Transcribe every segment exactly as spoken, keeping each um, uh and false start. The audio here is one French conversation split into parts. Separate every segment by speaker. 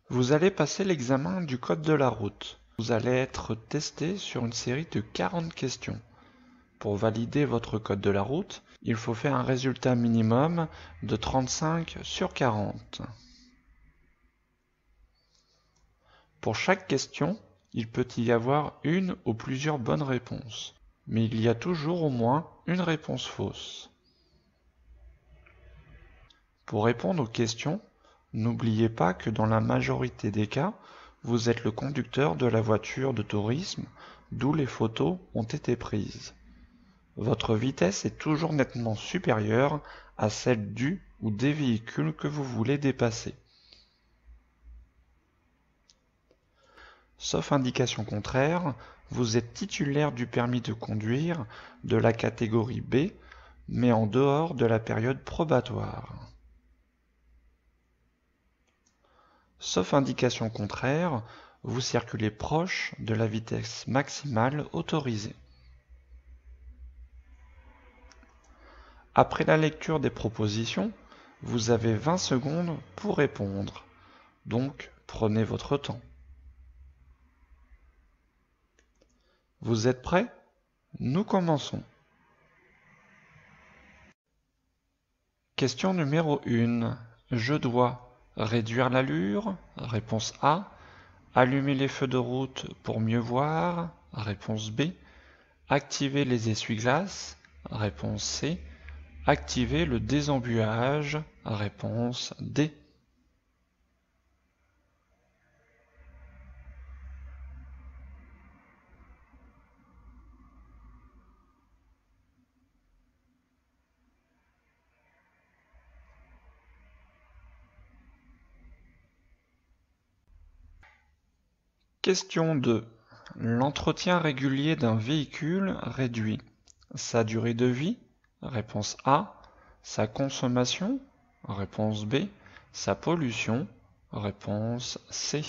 Speaker 1: Vous allez passer l'examen du code de la route. Vous allez être testé sur une série de quarante questions. Pour valider votre code de la route, il faut faire un résultat minimum de trente-cinq sur quarante. Pour chaque question, il peut y avoir une ou plusieurs bonnes réponses, mais il y a toujours au moins une réponse fausse. Pour répondre aux questions, n'oubliez pas que dans la majorité des cas, vous êtes le conducteur de la voiture de tourisme, d'où les photos ont été prises. Votre vitesse est toujours nettement supérieure à celle du ou des véhicules que vous voulez dépasser. Sauf indication contraire, vous êtes titulaire du permis de conduire de la catégorie B, mais en dehors de la période probatoire. Sauf indication contraire, vous circulez proche de la vitesse maximale autorisée. Après la lecture des propositions, vous avez vingt secondes pour répondre, donc prenez votre temps. Vous êtes prêts? Nous commençons. Question numéro un. Je dois réduire l'allure? Réponse A. Allumer les feux de route pour mieux voir? Réponse B. Activer les essuie-glaces? Réponse C. Activer le désembuage? Réponse D. Question deux. L'entretien régulier d'un véhicule réduit sa durée de vie? Réponse A. Sa consommation? Réponse B. Sa pollution? Réponse C.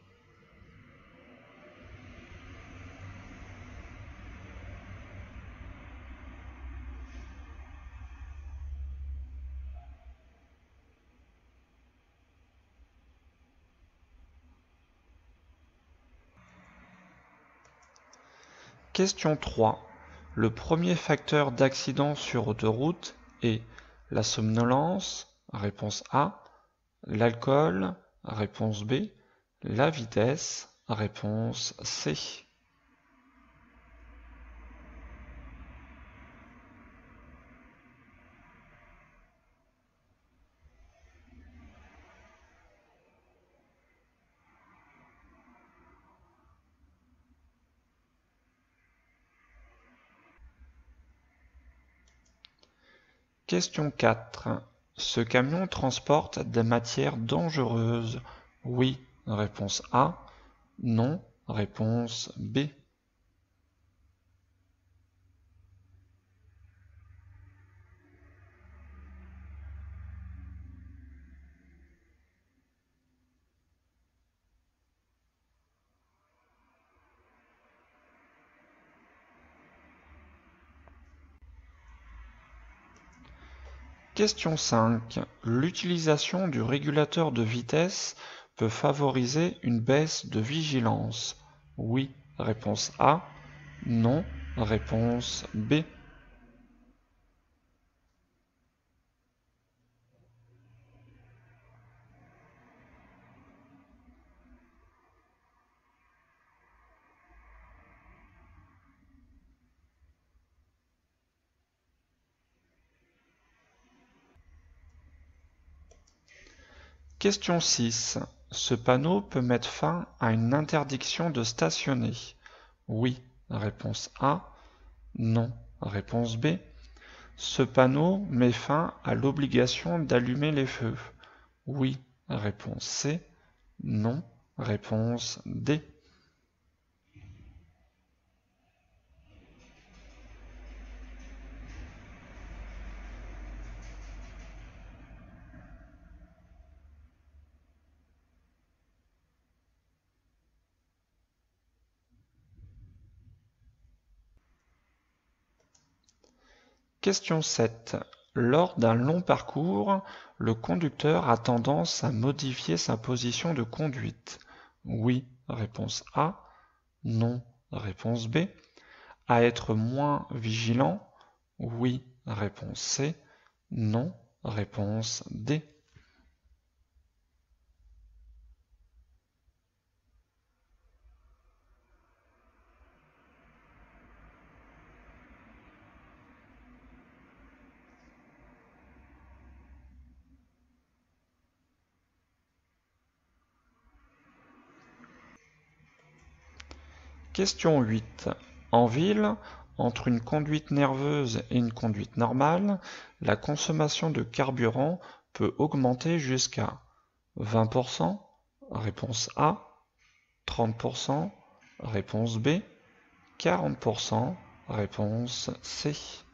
Speaker 1: Question trois. Le premier facteur d'accident sur autoroute est la somnolence? Réponse A. L'alcool? Réponse B. La vitesse? Réponse C. Question quatre. Ce camion transporte des matières dangereuses? Oui, réponse A. Non, réponse B. Question cinq. L'utilisation du régulateur de vitesse peut favoriser une baisse de vigilance? Oui, réponse A. Non, réponse B. Question six. Ce panneau peut mettre fin à une interdiction de stationner? Oui, réponse A. Non, réponse B. Ce panneau met fin à l'obligation d'allumer les feux? Oui, réponse C. Non, réponse D. Question sept. Lors d'un long parcours, le conducteur a tendance à modifier sa position de conduite. Oui, réponse A. Non, réponse B. À être moins vigilant. Oui, réponse C. Non, réponse D. Question huit. En ville, entre une conduite nerveuse et une conduite normale, la consommation de carburant peut augmenter jusqu'à vingt pour cent, réponse A, trente pour cent, réponse B, quarante pour cent, réponse C.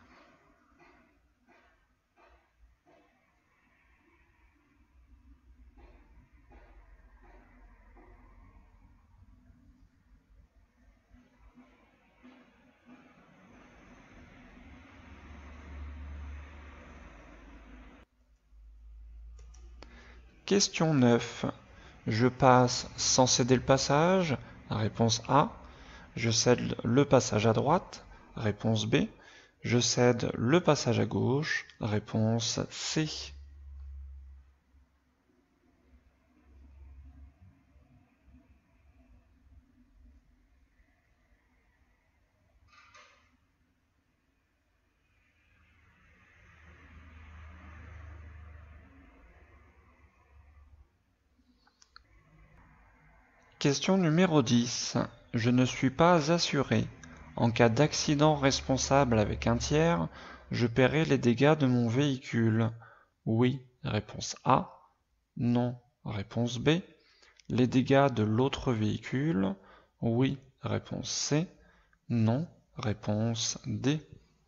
Speaker 1: Question neuf. Je passe sans céder le passage, réponse A. Je cède le passage à droite, réponse B. Je cède le passage à gauche, réponse C. Question numéro dix. Je ne suis pas assuré. En cas d'accident responsable avec un tiers, je paierai les dégâts de mon véhicule. Oui, réponse A. Non, réponse B. Les dégâts de l'autre véhicule. Oui, réponse C. Non, réponse D.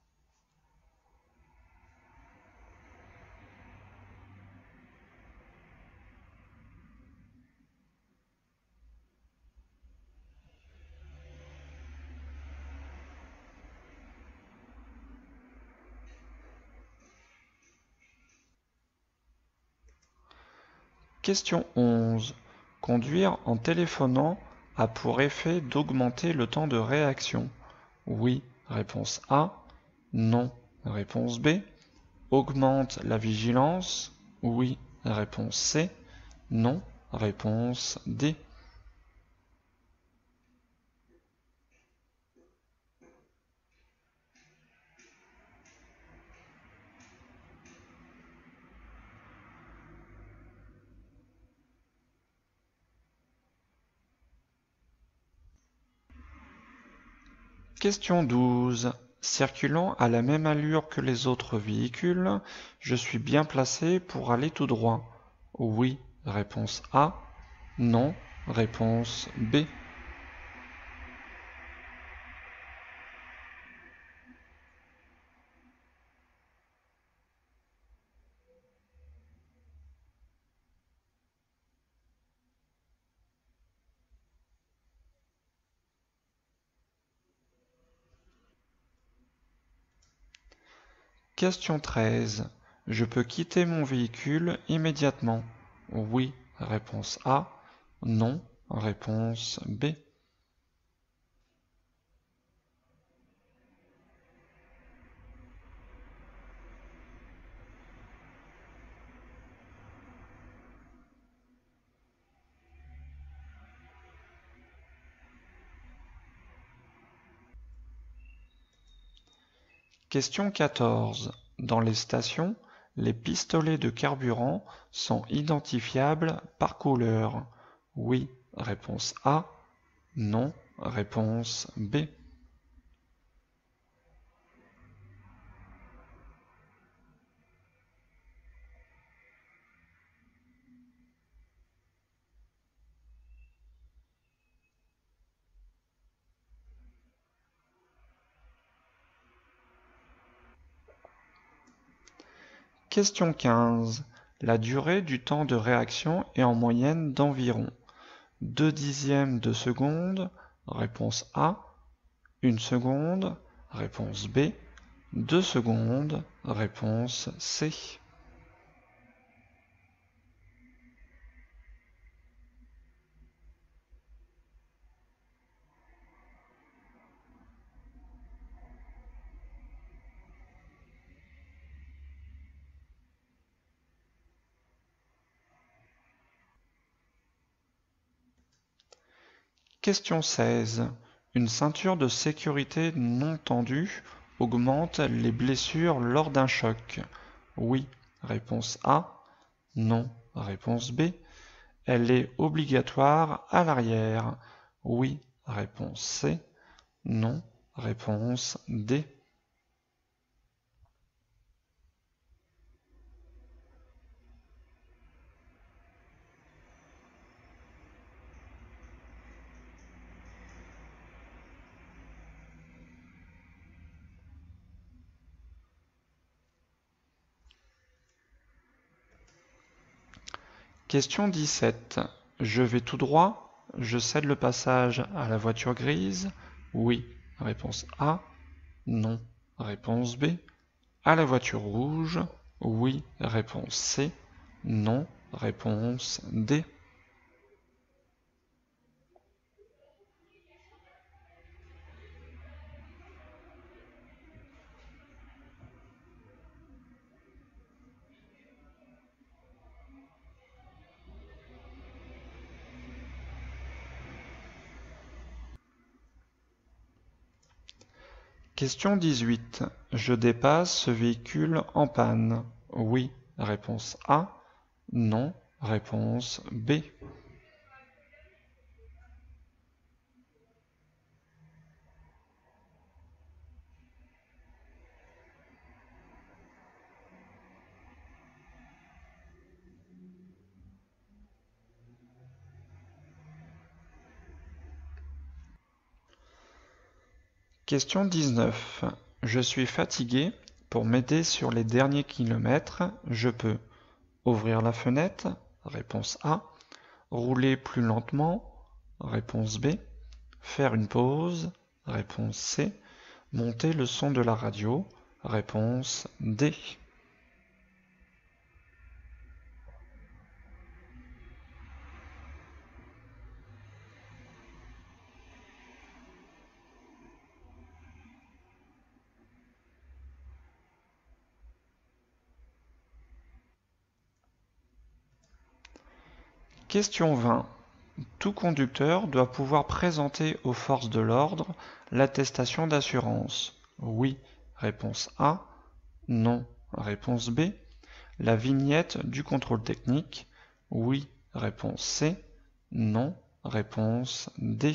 Speaker 1: Question onze. Conduire en téléphonant a pour effet d'augmenter le temps de réaction. Oui, réponse A. Non, réponse B. Augmente la vigilance. Oui, réponse C. Non, réponse D. Question douze. Circulant à la même allure que les autres véhicules, je suis bien placé pour aller tout droit. Oui, réponse A. Non, réponse B. Question treize. Je peux quitter mon véhicule immédiatement. Oui, réponse A. Non, réponse B. Question quatorze. Dans les stations, les pistolets de carburant sont identifiables par couleur. Oui, réponse A. Non, réponse B. Question quinze. La durée du temps de réaction est en moyenne d'environ deux dixièmes de seconde, réponse A, une seconde, réponse B, Deux secondes. Réponse C. Question seize. Une ceinture de sécurité non tendue augmente les blessures lors d'un choc. Oui, réponse A. Non, réponse B. Elle est obligatoire à l'arrière. Oui, réponse C. Non, réponse D. Question dix-sept. Je vais tout droit, je cède le passage à la voiture grise. Oui, réponse A. Non, réponse B. À la voiture rouge. Oui, réponse C. Non, réponse D. Question dix-huit. Je dépasse ce véhicule en panne. Oui, réponse A. Non, réponse B. Question dix-neuf. Je suis fatigué. Pour m'aider sur les derniers kilomètres, je peux ouvrir la fenêtre, réponse A. Rouler plus lentement, réponse B. Faire une pause, réponse C. Monter le son de la radio, réponse D. Question vingt. Tout conducteur doit pouvoir présenter aux forces de l'ordre l'attestation d'assurance. Oui, réponse A. Non, réponse B. La vignette du contrôle technique. Oui, réponse C. Non, réponse D.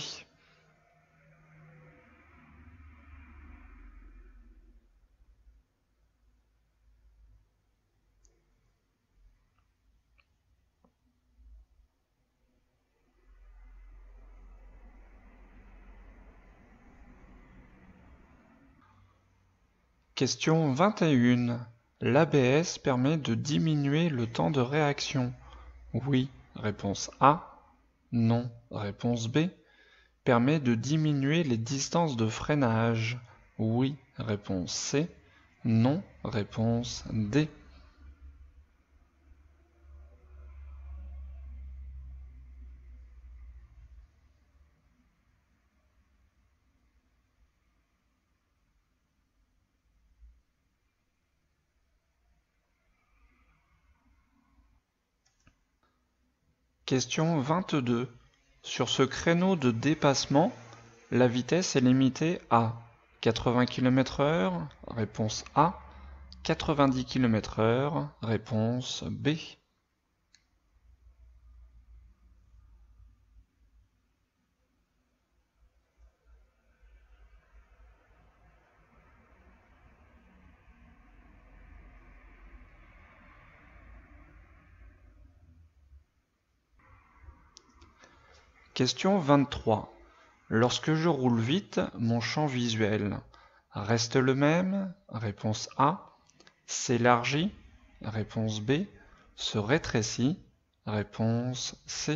Speaker 1: Question vingt et un. L'A B S permet de diminuer le temps de réaction. Oui, réponse A. Non, réponse B. Permet de diminuer les distances de freinage. Oui, réponse C. Non, réponse D. Question vingt-deux. Sur ce créneau de dépassement, la vitesse est limitée à quatre-vingts kilomètres heure, réponse A. quatre-vingt-dix kilomètres heure, réponse B. Question vingt-trois. Lorsque je roule vite, mon champ visuel reste le même, réponse A. S'élargit, réponse B. Se rétrécit, réponse C.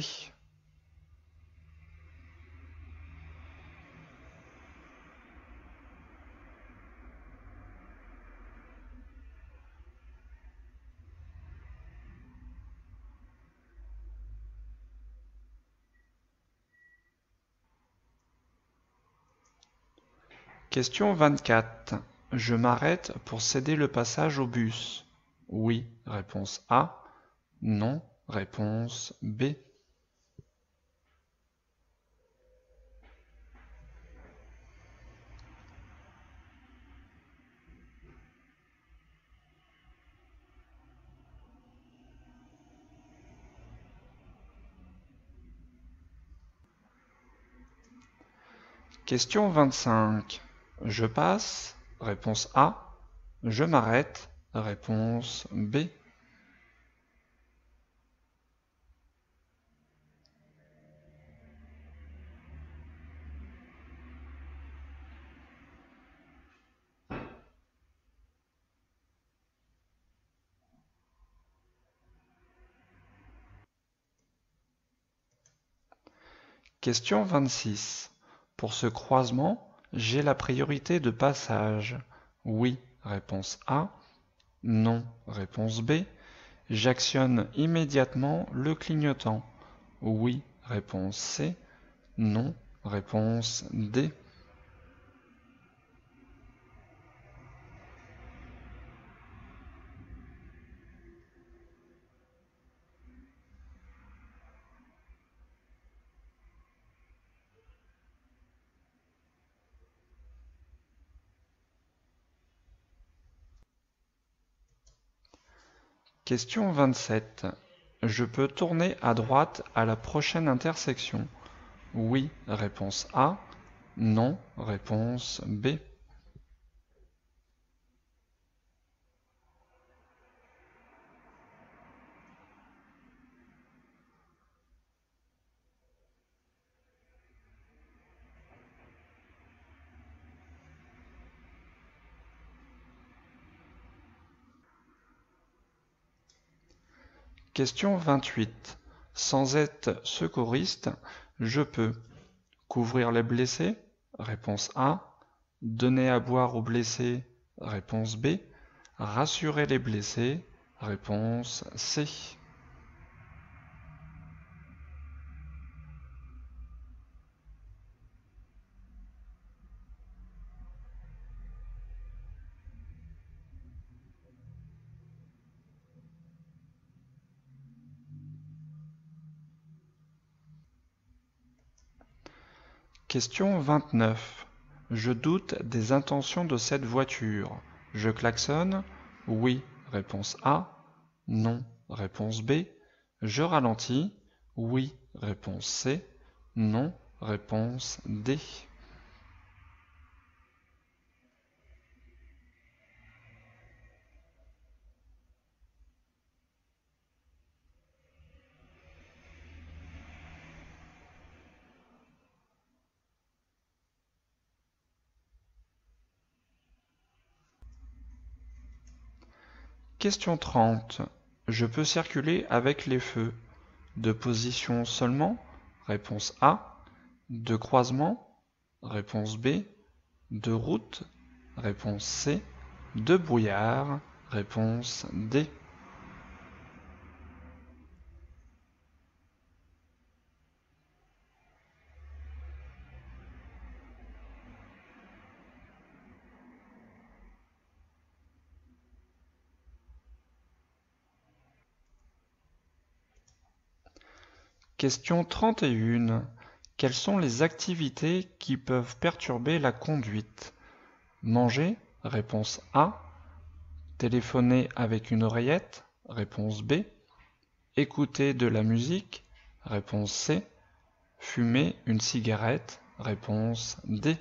Speaker 1: Question vingt-quatre. Je m'arrête pour céder le passage au bus. Oui, réponse A. Non, réponse B. Question vingt-cinq. Je passe, réponse A. Je m'arrête, réponse B. Question vingt-six. Pour ce croisement, j'ai la priorité de passage. Oui, réponse A. Non, réponse B. J'actionne immédiatement le clignotant. Oui, réponse C. Non, réponse D. Question vingt-sept. Je peux tourner à droite à la prochaine intersection. Oui, réponse A. Non, réponse B. Question vingt-huit. Sans être secouriste, je peux couvrir les blessés, réponse A. Donner à boire aux blessés, réponse B. Rassurer les blessés, réponse C. Question vingt-neuf. Je doute des intentions de cette voiture. Je klaxonne? Oui, réponse A. Non, réponse B. Je ralentis? Oui, réponse C. Non, réponse D. Question trente. Je peux circuler avec les feux. De position seulement? Réponse A. De croisement? Réponse B. De route? Réponse C. De brouillard? Réponse D. Question trente et une. Quelles sont les activités qui peuvent perturber la conduite? Manger? Réponse A. Téléphoner avec une oreillette? Réponse B. Écouter de la musique? Réponse C. Fumer une cigarette? Réponse D.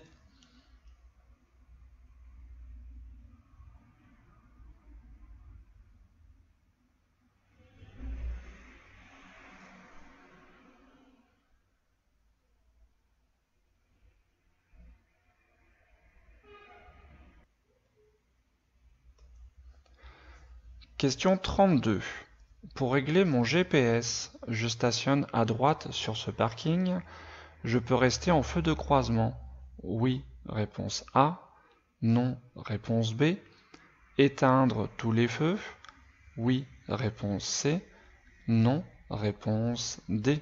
Speaker 1: Question trente-deux. Pour régler mon G P S, je stationne à droite sur ce parking. Je peux rester en feu de croisement. Oui, réponse A. Non, réponse B. Éteindre tous les feux? Oui, réponse C. Non, réponse D.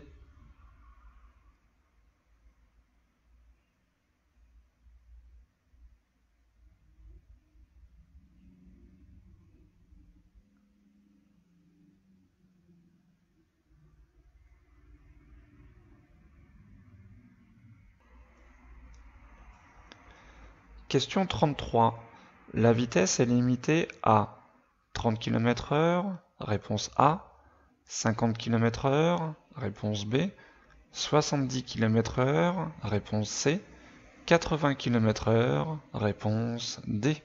Speaker 1: Question trente-trois. La vitesse est limitée à trente kilomètres heure, réponse A, cinquante kilomètres heure, réponse B, soixante-dix kilomètres heure, réponse C, quatre-vingts kilomètres heure, réponse D.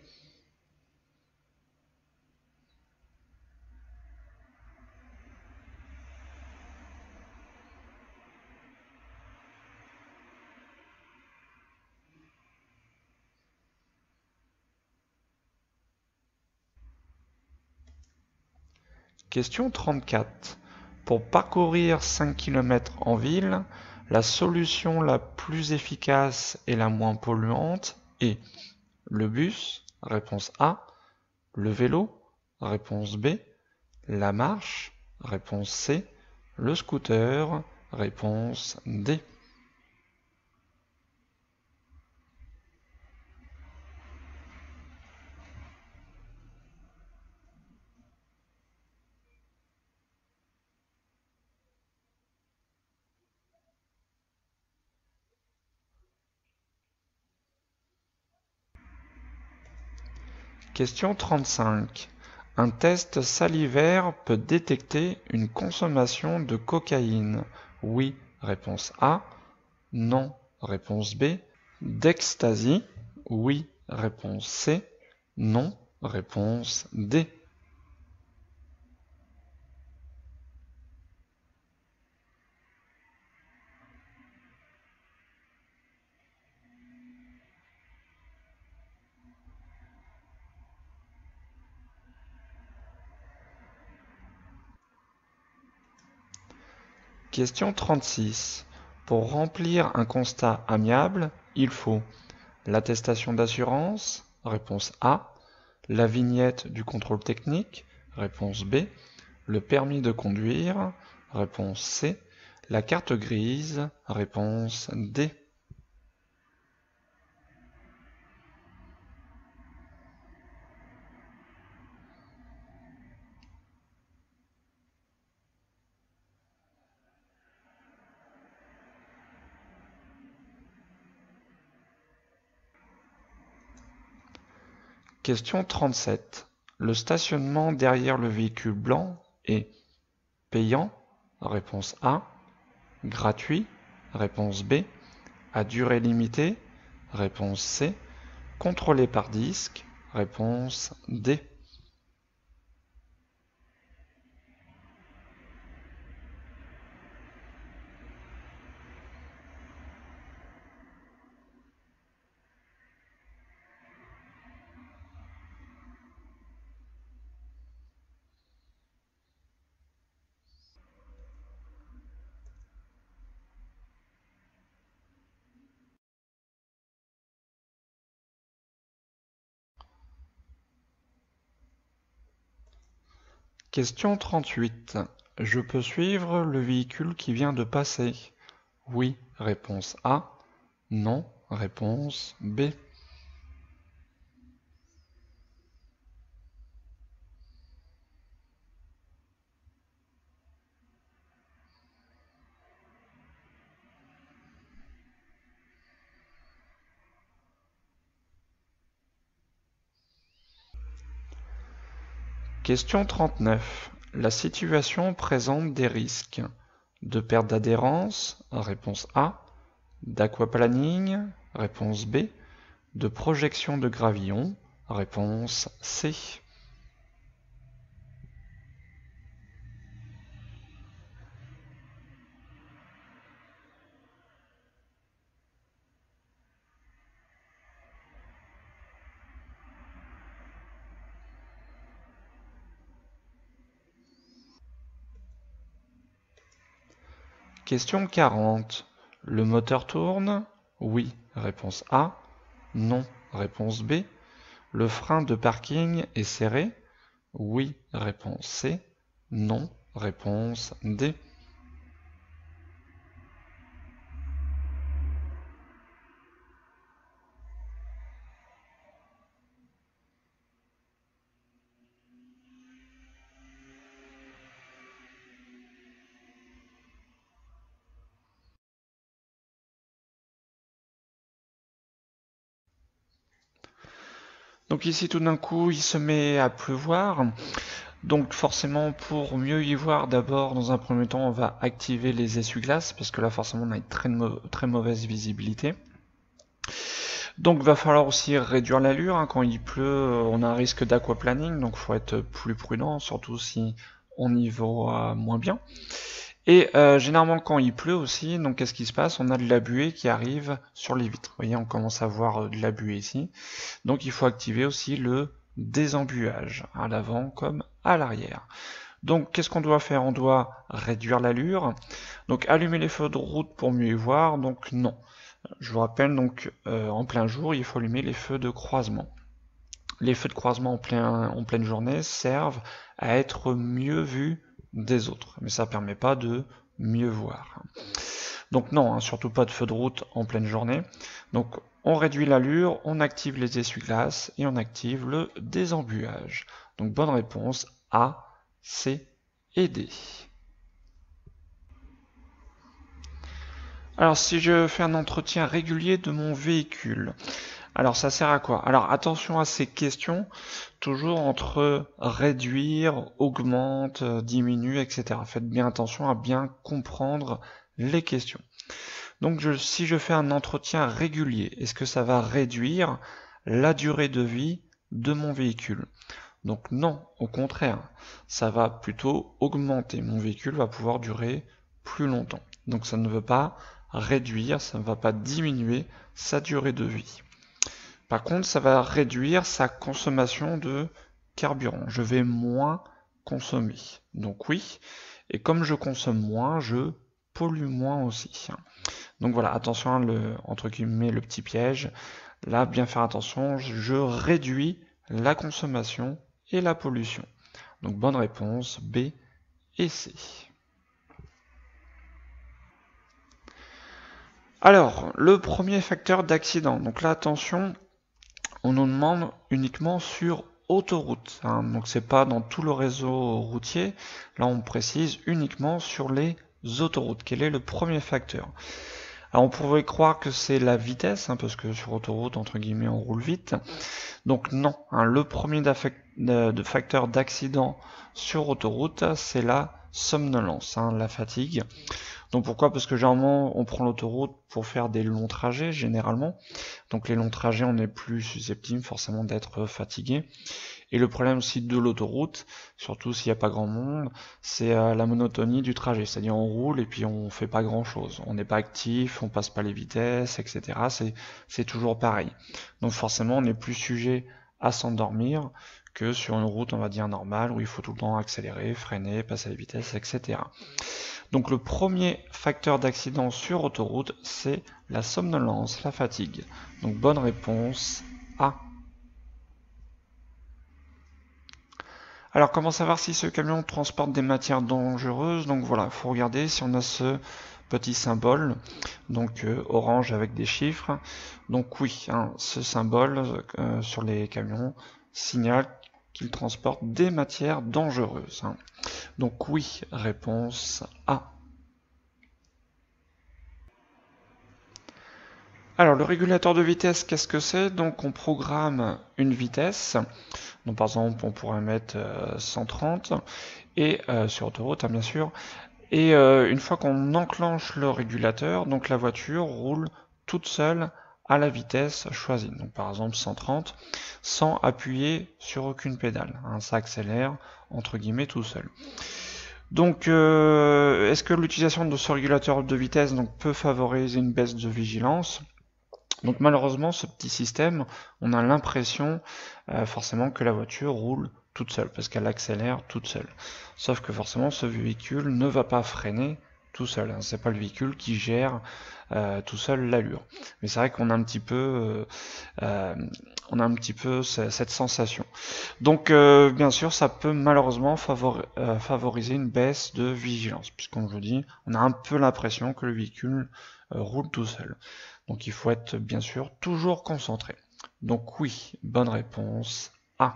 Speaker 1: Question trente-quatre. Pour parcourir cinq kilomètres en ville, la solution la plus efficace et la moins polluante est le bus, réponse A, le vélo, réponse B, la marche, réponse C, le scooter, réponse D. Question trente-cinq. Un test salivaire peut détecter une consommation de cocaïne. Oui, réponse A. Non, réponse B. D'ecstasy. Oui, réponse C. Non, réponse D. Question trente-six. Pour remplir un constat amiable, il faut l'attestation d'assurance, réponse A, la vignette du contrôle technique, réponse B, le permis de conduire, réponse C, la carte grise, réponse D. Question trente-sept. Le stationnement derrière le véhicule blanc est payant, réponse A, gratuit, réponse B, à durée limitée, réponse C, contrôlé par disque, réponse D. Question trente-huit. Je peux suivre le véhicule qui vient de passer? Oui, réponse A. Non, réponse B. Question trente-neuf. La situation présente des risques de perte d'adhérence, réponse A, d'aquaplaning, réponse B, de projection de gravillon, réponse C. Question quarante. Le moteur tourne? Oui, réponse A. Non, réponse B. Le frein de parking est serré? Oui, réponse C. Non, réponse D. Donc ici tout d'un coup il se met à pleuvoir. Donc forcément pour mieux y voir, d'abord dans un premier temps on va activer les essuie-glaces parce que là forcément on a une très, très mauvaise visibilité. Donc il va falloir aussi réduire l'allure, hein. Quand il pleut on a un risque d'aquaplaning, donc il faut être plus prudent, surtout si on y voit moins bien. Et euh, généralement quand il pleut aussi, donc qu'est-ce qui se passe? On a de la buée qui arrive sur les vitres. Vous voyez, on commence à voir de la buée ici. Donc il faut activer aussi le désembuage, à l'avant comme à l'arrière. Donc qu'est-ce qu'on doit faire? On doit réduire l'allure. Donc allumer les feux de route pour mieux y voir, donc non. Je vous rappelle, donc euh, en plein jour, il faut allumer les feux de croisement. Les feux de croisement en, plein, en pleine journée servent à être mieux vus des autres, mais ça ne permet pas de mieux voir. Donc non, hein, surtout pas de feu de route en pleine journée. Donc on réduit l'allure, on active les essuie-glaces et on active le désembuage. Donc bonne réponse A, C et D. Alors si je fais un entretien régulier de mon véhicule, alors ça sert à quoi? Alors attention à ces questions, toujours entre réduire, augmente, diminue, et cetera. Faites bien attention à bien comprendre les questions. Donc je, si je fais un entretien régulier, est-ce que ça va réduire la durée de vie de mon véhicule? Donc non, au contraire, ça va plutôt augmenter. Mon véhicule va pouvoir durer plus longtemps. Donc ça ne veut pas réduire, ça ne va pas diminuer sa durée de vie. Par contre, ça va réduire sa consommation de carburant. Je vais moins consommer. Donc oui, et comme je consomme moins, je pollue moins aussi. Donc voilà, attention à le, entre guillemets, le petit piège. Là, bien faire attention, je réduis la consommation et la pollution. Donc bonne réponse, B et C. Alors, le premier facteur d'accident. Donc là, attention, on nous demande uniquement sur autoroute, hein. Donc c'est pas dans tout le réseau routier. Là, on précise uniquement sur les autoroutes. Quel est le premier facteur? Alors on pourrait croire que c'est la vitesse, hein, parce que sur autoroute, entre guillemets, on roule vite. Donc non, hein, le premier de facteur d'accident sur autoroute, c'est la somnolence, hein, la fatigue. Donc pourquoi? Parce que généralement on prend l'autoroute pour faire des longs trajets généralement. Donc les longs trajets, on est plus susceptible forcément d'être fatigué. Et le problème aussi de l'autoroute, surtout s'il n'y a pas grand monde, c'est euh, la monotonie du trajet. C'est-à-dire on roule et puis on fait pas grand chose. On n'est pas actif, on passe pas les vitesses, et cetera. C'est, c'est toujours pareil. Donc forcément on est plus sujet à s'endormir que sur une route, on va dire, normale, où il faut tout le temps accélérer, freiner, passer les vitesses, et cetera. Donc le premier facteur d'accident sur autoroute, c'est la somnolence, la fatigue. Donc bonne réponse A. Alors comment savoir si ce camion transporte des matières dangereuses? Donc voilà, il faut regarder si on a ce petit symbole, donc euh, orange avec des chiffres. Donc oui, hein, ce symbole euh, sur les camions signale qu'il transporte des matières dangereuses, hein. Donc oui, réponse A. Alors le régulateur de vitesse, qu'est-ce que c'est? Donc on programme une vitesse. Donc par exemple on pourrait mettre euh, cent trente et euh, sur autoroute, hein, bien sûr. Et euh, une fois qu'on enclenche le régulateur, donc la voiture roule toute seule à la vitesse choisie. Donc par exemple cent trente, sans appuyer sur aucune pédale, hein, ça accélère entre guillemets tout seul. Donc, euh, est-ce que l'utilisation de ce régulateur de vitesse donc, peut favoriser une baisse de vigilance? Donc malheureusement, ce petit système, on a l'impression euh, forcément que la voiture roule toute seule, parce qu'elle accélère toute seule. Sauf que forcément, ce véhicule ne va pas freiner tout seul, hein. C'est pas le véhicule qui gère euh, tout seul l'allure. Mais c'est vrai qu'on a un petit peu, euh, euh, on a un petit peu cette sensation. Donc euh, bien sûr, ça peut malheureusement favori euh, favoriser une baisse de vigilance, puisqu'on je dis, on a un peu l'impression que le véhicule euh, roule tout seul. Donc il faut être bien sûr toujours concentré. Donc oui, bonne réponse A.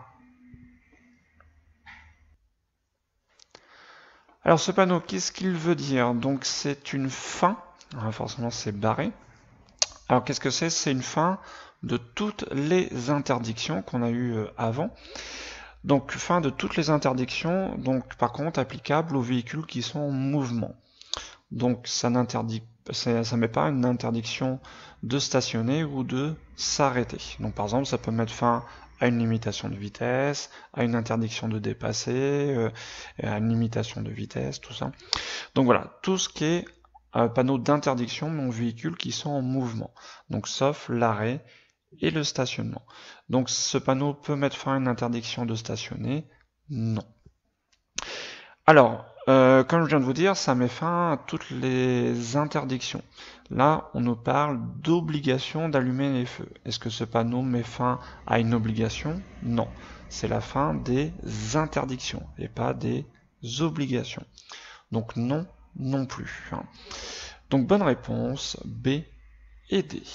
Speaker 1: Alors ce panneau, qu'est-ce qu'il veut dire? Donc c'est une fin, hein, forcément c'est barré, Alors qu'est-ce que c'est? C'est une fin de toutes les interdictions qu'on a eues avant. Donc fin de toutes les interdictions, donc par contre applicable aux véhicules qui sont en mouvement. Donc ça n'interdit, ça, ça met pas une interdiction de stationner ou de s'arrêter. Donc par exemple ça peut mettre fin à une limitation de vitesse, à une interdiction de dépasser, euh, à une limitation de vitesse, tout ça. Donc voilà, tout ce qui est euh, panneau d'interdiction de véhicules qui sont en mouvement. Donc sauf l'arrêt et le stationnement. Donc ce panneau peut mettre fin à une interdiction de stationner? Non. Alors, euh, comme je viens de vous dire, ça met fin à toutes les interdictions. Là, on nous parle d'obligation d'allumer les feux. Est-ce que ce panneau met fin à une obligation? Non. C'est la fin des interdictions et pas des obligations. Donc non, non plus. Donc bonne réponse, B et D.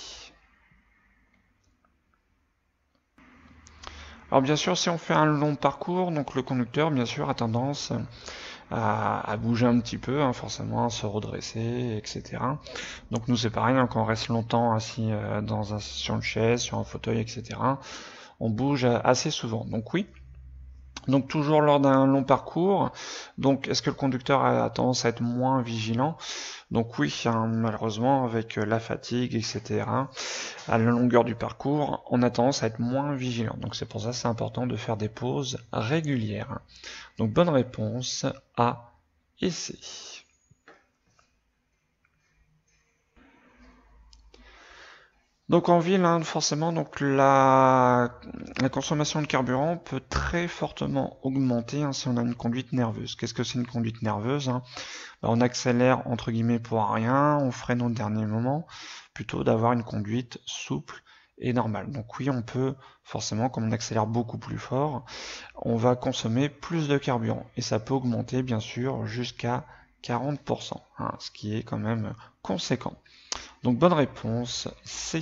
Speaker 1: Alors bien sûr, si on fait un long parcours, donc le conducteur, bien sûr, a tendance à, à bouger un petit peu, hein, forcément, à se redresser, et cetera. Donc nous, c'est pareil, hein, quand on reste longtemps assis euh, dans un, sur une chaise, sur un fauteuil, et cetera, on bouge assez souvent. Donc oui. Donc toujours lors d'un long parcours, donc est-ce que le conducteur a tendance à être moins vigilant? Donc oui, hein, malheureusement, avec la fatigue, et cetera, à la longueur du parcours, on a tendance à être moins vigilant. Donc c'est pour ça que c'est important de faire des pauses régulières. Donc bonne réponse, A et C. Donc en ville, hein, forcément, donc la, la consommation de carburant peut très fortement augmenter hein, si on a une conduite nerveuse. Qu'est-ce que c'est une conduite nerveuse hein? Ben, on accélère entre guillemets pour rien, on freine au dernier moment, plutôt d'avoir une conduite souple et normale. Donc oui, on peut forcément, comme on accélère beaucoup plus fort, on va consommer plus de carburant. Et ça peut augmenter bien sûr jusqu'à quarante pour cent, hein, ce qui est quand même conséquent. Donc bonne réponse, C.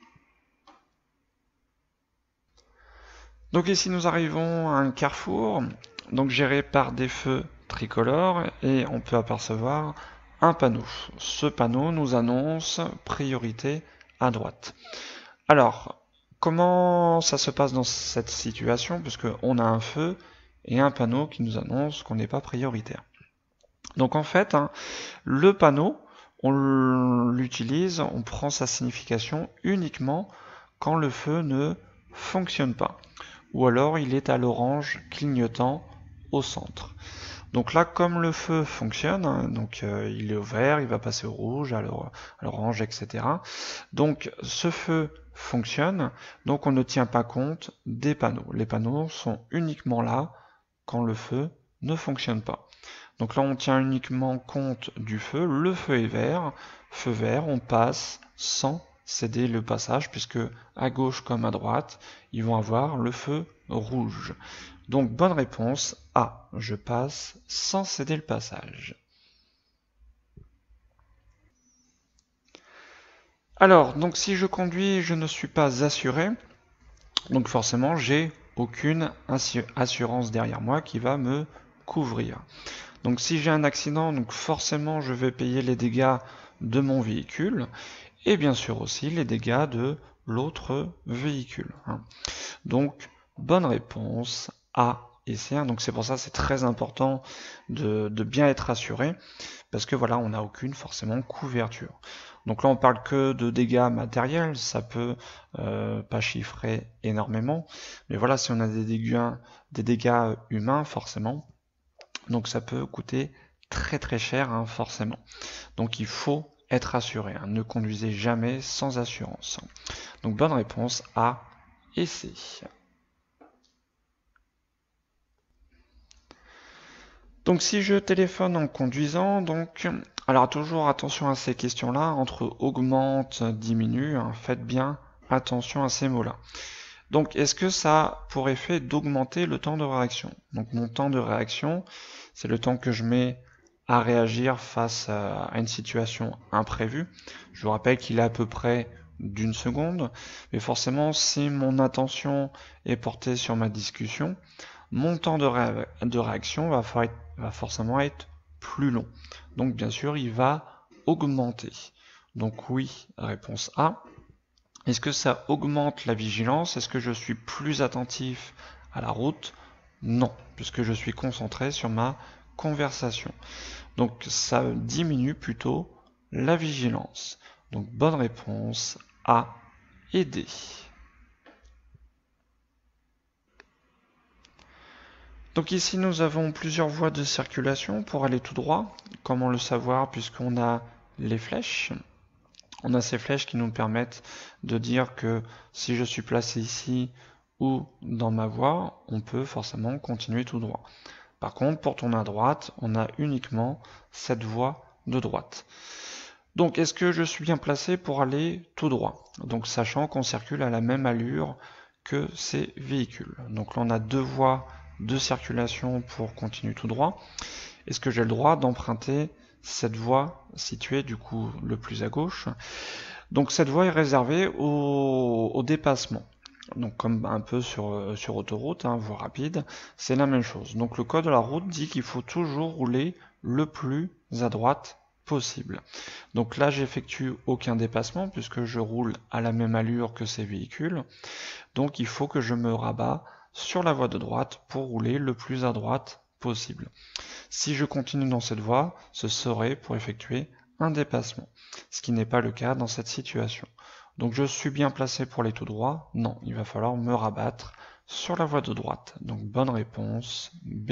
Speaker 1: Donc ici nous arrivons à un carrefour, donc géré par des feux tricolores, et on peut apercevoir un panneau. Ce panneau nous annonce priorité à droite. Alors, comment ça se passe dans cette situation, puisqu'on a un feu et un panneau qui nous annonce qu'on n'est pas prioritaire. Donc en fait, hein, le panneau, on l'utilise, on prend sa signification uniquement quand le feu ne fonctionne pas. Ou alors il est à l'orange clignotant au centre. Donc là, comme le feu fonctionne, hein, donc euh, il est au vert, il va passer au rouge, à l'orange, et cetera. Donc ce feu fonctionne, donc on ne tient pas compte des panneaux. Les panneaux sont uniquement là quand le feu ne fonctionne pas. Donc là, on tient uniquement compte du feu. Le feu est vert. Feu vert, on passe sans céder le passage, puisque à gauche comme à droite, ils vont avoir le feu rouge. Donc, bonne réponse A. Je passe sans céder le passage. Alors, donc si je conduis, je ne suis pas assuré. Donc forcément, j'ai aucune assurance derrière moi qui va me couvrir. Donc si j'ai un accident, donc forcément je vais payer les dégâts de mon véhicule et bien sûr aussi les dégâts de l'autre véhicule. Donc bonne réponse A et C. Donc c'est pour ça que c'est très important de, de bien être assuré parce que voilà, on n'a aucune forcément couverture. Donc là on parle que de dégâts matériels, ça peut euh, pas chiffrer énormément, mais voilà, si on a des dégâts, des dégâts humains forcément, donc ça peut coûter très très cher hein, forcément. Donc il faut être assuré, hein. Ne conduisez jamais sans assurance. Donc bonne réponse A et C. Donc si je téléphone en conduisant, donc alors toujours attention à ces questions-là, entre augmente, diminue, hein, faites bien attention à ces mots-là. Donc est-ce que ça a pour effet d'augmenter le temps de réaction? Donc mon temps de réaction, c'est le temps que je mets à réagir face à une situation imprévue. Je vous rappelle qu'il est à peu près d'une seconde, mais forcément si mon attention est portée sur ma discussion, mon temps de, ré de réaction va, être, va forcément être plus long. Donc bien sûr il va augmenter. Donc oui, réponse A. Est-ce que ça augmente la vigilance? Est-ce que je suis plus attentif à la route? Non, puisque je suis concentré sur ma conversation. Donc ça diminue plutôt la vigilance. Donc bonne réponse A et D. Donc ici nous avons plusieurs voies de circulation pour aller tout droit. Comment le savoir puisqu'on a les flèches? On a ces flèches qui nous permettent de dire que si je suis placé ici ou dans ma voie, on peut forcément continuer tout droit. Par contre, pour tourner à droite, on a uniquement cette voie de droite. Donc, est-ce que je suis bien placé pour aller tout droit? Donc, sachant qu'on circule à la même allure que ces véhicules. Donc là, on a deux voies de circulation pour continuer tout droit. Est-ce que j'ai le droit d'emprunter cette voie située du coup le plus à gauche? Donc cette voie est réservée au, au dépassement. Donc comme un peu sur, sur autoroute, hein, voie rapide, c'est la même chose. Donc le code de la route dit qu'il faut toujours rouler le plus à droite possible. Donc là j'effectue aucun dépassement puisque je roule à la même allure que ces véhicules. Donc il faut que je me rabats sur la voie de droite pour rouler le plus à droite possible. Si je continue dans cette voie, ce serait pour effectuer un dépassement, ce qui n'est pas le cas dans cette situation. Donc je suis bien placé pour aller tout droit? Non, il va falloir me rabattre sur la voie de droite. Donc bonne réponse B.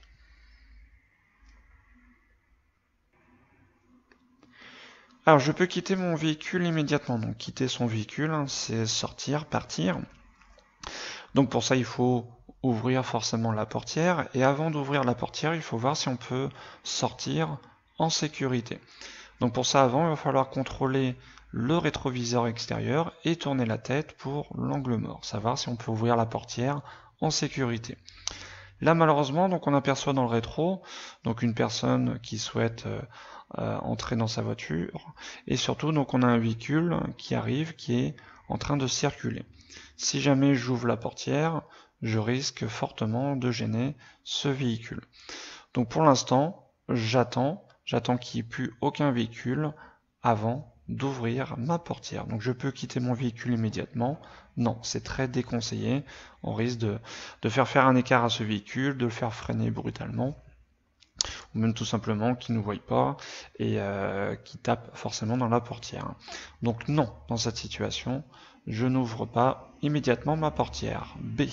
Speaker 1: Alors je peux quitter mon véhicule immédiatement. Donc quitter son véhicule, hein, c'est sortir, partir. Donc pour ça il faut ouvrir forcément la portière, et avant d'ouvrir la portière, il faut voir si on peut sortir en sécurité. Donc pour ça, avant, il va falloir contrôler le rétroviseur extérieur et tourner la tête pour l'angle mort, savoir si on peut ouvrir la portière en sécurité. Là, malheureusement, donc on aperçoit dans le rétro donc une personne qui souhaite euh, euh, entrer dans sa voiture, et surtout, donc on a un véhicule qui arrive, qui est en train de circuler. Si jamais j'ouvre la portière, je risque fortement de gêner ce véhicule. Donc pour l'instant, j'attends, j'attends qu'il n'y ait plus aucun véhicule avant d'ouvrir ma portière. Donc je peux quitter mon véhicule immédiatement? Non, c'est très déconseillé. On risque de, de faire faire un écart à ce véhicule, de le faire freiner brutalement, ou même tout simplement qu'il ne nous voie pas et euh, qu'il tape forcément dans la portière. Donc non, dans cette situation, je n'ouvre pas immédiatement ma portière. B.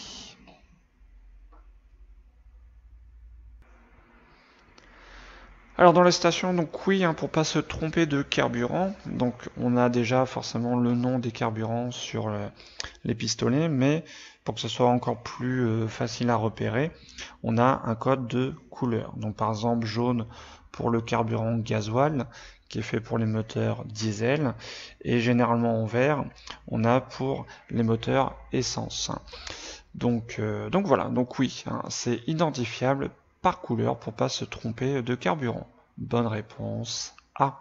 Speaker 1: Alors dans les stations, donc oui, hein, pour pas se tromper de carburant, donc on a déjà forcément le nom des carburants sur le, les pistolets, mais pour que ce soit encore plus euh, facile à repérer, on a un code de couleur. Donc par exemple jaune pour le carburant gasoil, qui est fait pour les moteurs diesel, et généralement en vert, on a pour les moteurs essence. Donc, euh, donc voilà, donc oui, hein, c'est identifiable par couleur pour pas se tromper de carburant. Bonne réponse A.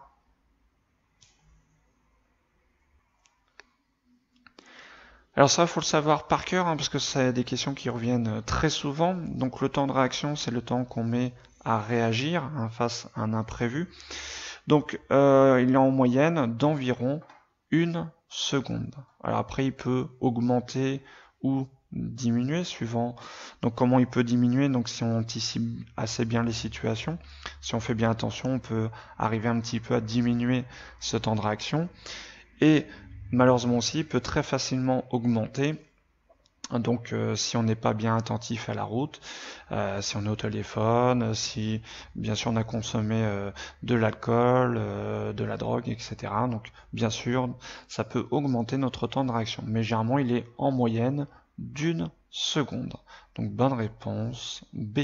Speaker 1: Alors ça, il faut le savoir par cœur, hein, parce que c'est des questions qui reviennent très souvent. Donc le temps de réaction, c'est le temps qu'on met à réagir hein, face à un imprévu. Donc euh, il est en moyenne d'environ une seconde. Alors après, il peut augmenter ou diminuer suivant donc comment il peut diminuer. Donc si on anticipe assez bien les situations, si on fait bien attention, on peut arriver un petit peu à diminuer ce temps de réaction, et malheureusement aussi il peut très facilement augmenter. Donc euh, si on n'est pas bien attentif à la route, euh, si on est au téléphone, si bien sûr on a consommé euh, de l'alcool, euh, de la drogue, et cetera. Donc bien sûr ça peut augmenter notre temps de réaction, mais généralement il est en moyenne d'une seconde. Donc bonne réponse B.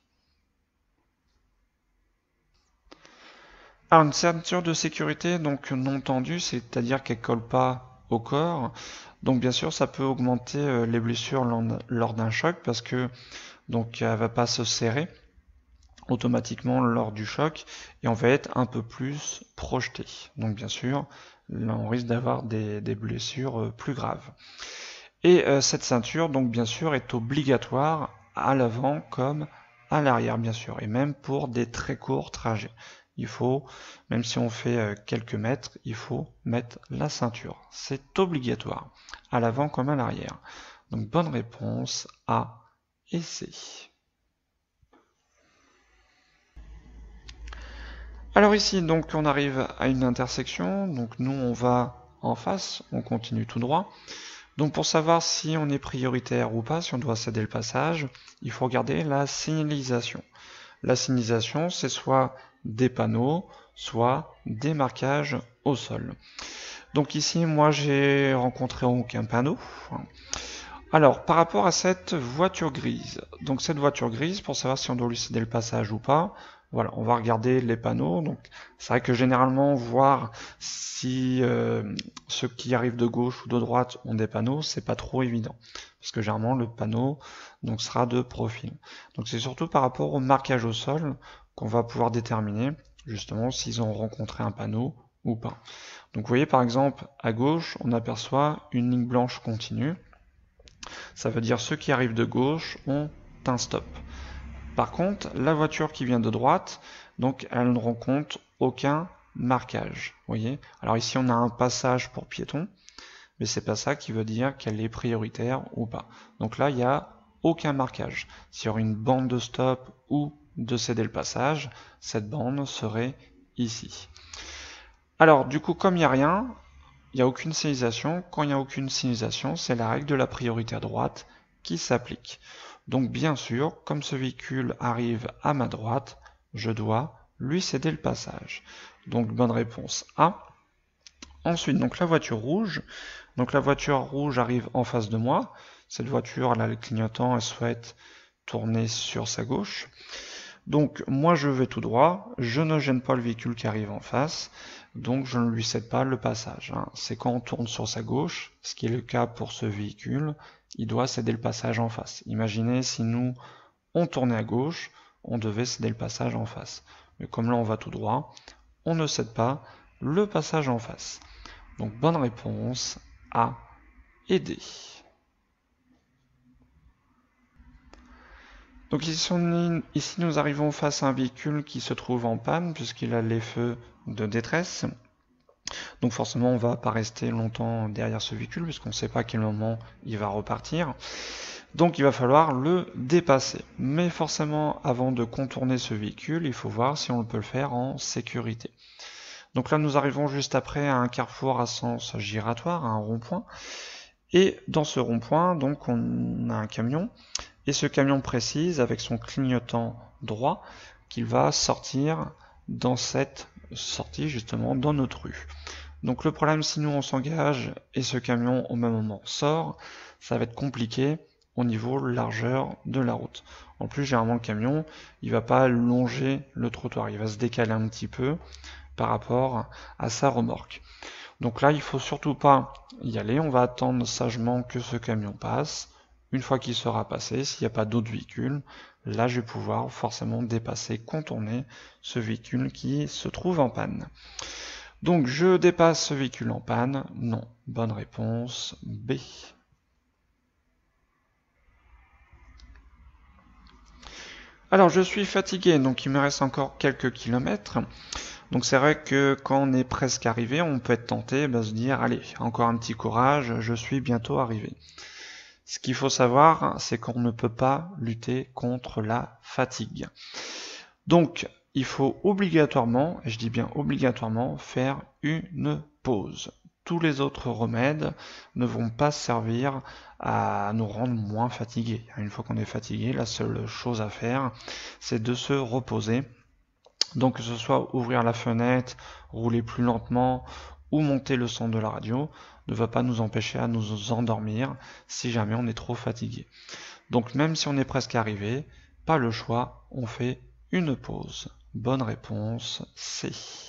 Speaker 1: Alors une ceinture de sécurité donc non tendue, c'est-à-dire qu'elle colle pas au corps. Donc bien sûr ça peut augmenter les blessures lors d'un choc parce que donc elle va pas se serrer automatiquement lors du choc et on va être un peu plus projeté. Donc bien sûr là on risque d'avoir des, des blessures plus graves. Et euh, cette ceinture, donc bien sûr, est obligatoire à l'avant comme à l'arrière, bien sûr, et même pour des très courts trajets. il faut, même si on fait quelques mètres, il faut mettre la ceinture. C'est obligatoire, à l'avant comme à l'arrière. Donc bonne réponse A et C. Alors ici, donc on arrive à une intersection, donc nous on va en face, on continue tout droit. Donc pour savoir si on est prioritaire ou pas, si on doit céder le passage, il faut regarder la signalisation. La signalisation, c'est soit des panneaux, soit des marquages au sol. Donc ici, moi j'ai rencontré aucun panneau. Alors, par rapport à cette voiture grise, donc cette voiture grise, pour savoir si on doit lui céder le passage ou pas, voilà, on va regarder les panneaux. Donc, c'est vrai que généralement, voir si euh, ceux qui arrivent de gauche ou de droite ont des panneaux, c'est pas trop évident, parce que généralement le panneau donc sera de profil. Donc, c'est surtout par rapport au marquage au sol qu'on va pouvoir déterminer justement s'ils ont rencontré un panneau ou pas. Donc, vous voyez par exemple à gauche, on aperçoit une ligne blanche continue. Ça veut dire ceux qui arrivent de gauche ont un stop. Par contre, la voiture qui vient de droite, donc elle ne rencontre aucun marquage. Vous voyez ? Alors ici on a un passage pour piétons, mais c'est pas ça qui veut dire qu'elle est prioritaire ou pas. Donc là il n'y a aucun marquage. S'il y aurait une bande de stop ou de céder le passage, cette bande serait ici. Alors du coup comme il n'y a rien, il n'y a aucune signalisation. Quand il n'y a aucune signalisation, c'est la règle de la priorité à droite qui s'applique. Donc bien sûr, comme ce véhicule arrive à ma droite, je dois lui céder le passage. Donc bonne réponse A. Ensuite, donc la voiture rouge. Donc la voiture rouge arrive en face de moi. Cette voiture, elle a le clignotant, elle souhaite tourner sur sa gauche. Donc moi je vais tout droit, je ne gêne pas le véhicule qui arrive en face, donc je ne lui cède pas le passage. Hein. C'est quand on tourne sur sa gauche, ce qui est le cas pour ce véhicule, il doit céder le passage en face. Imaginez si nous, on tournait à gauche, on devait céder le passage en face. Mais comme là on va tout droit, on ne cède pas le passage en face. Donc bonne réponse A et D. Donc ici, on, ici nous arrivons face à un véhicule qui se trouve en panne puisqu'il a les feux de détresse. Donc forcément on va pas rester longtemps derrière ce véhicule puisqu'on ne sait pas à quel moment il va repartir. Donc il va falloir le dépasser. Mais forcément avant de contourner ce véhicule, il faut voir si on peut le faire en sécurité. Donc là nous arrivons juste après à un carrefour à sens giratoire, à un rond-point. Et dans ce rond-point, donc on a un camion. Et ce camion précise, avec son clignotant droit, qu'il va sortir dans cette sortie, justement, dans notre rue. Donc le problème, si nous on s'engage et ce camion au même moment sort, ça va être compliqué au niveau largeur de la route. En plus, généralement, le camion, il va pas longer le trottoir, il va se décaler un petit peu par rapport à sa remorque. Donc là, il faut surtout pas y aller, on va attendre sagement que ce camion passe. Une fois qu'il sera passé, s'il n'y a pas d'autres véhicules, là je vais pouvoir forcément dépasser, contourner ce véhicule qui se trouve en panne. Donc je dépasse ce véhicule en panne, non. Bonne réponse B. Alors je suis fatigué, donc il me reste encore quelques kilomètres. Donc c'est vrai que quand on est presque arrivé, on peut être tenté de se dire, allez, encore un petit courage, je suis bientôt arrivé. Ce qu'il faut savoir, c'est qu'on ne peut pas lutter contre la fatigue. Donc, il faut obligatoirement, et je dis bien obligatoirement, faire une pause. Tous les autres remèdes ne vont pas servir à nous rendre moins fatigués. Une fois qu'on est fatigué, la seule chose à faire, c'est de se reposer. Donc, que ce soit ouvrir la fenêtre, rouler plus lentement, ou monter le son de la radio, ne va pas nous empêcher à nous endormir si jamais on est trop fatigué. Donc même si on est presque arrivé, pas le choix, on fait une pause. Bonne réponse C.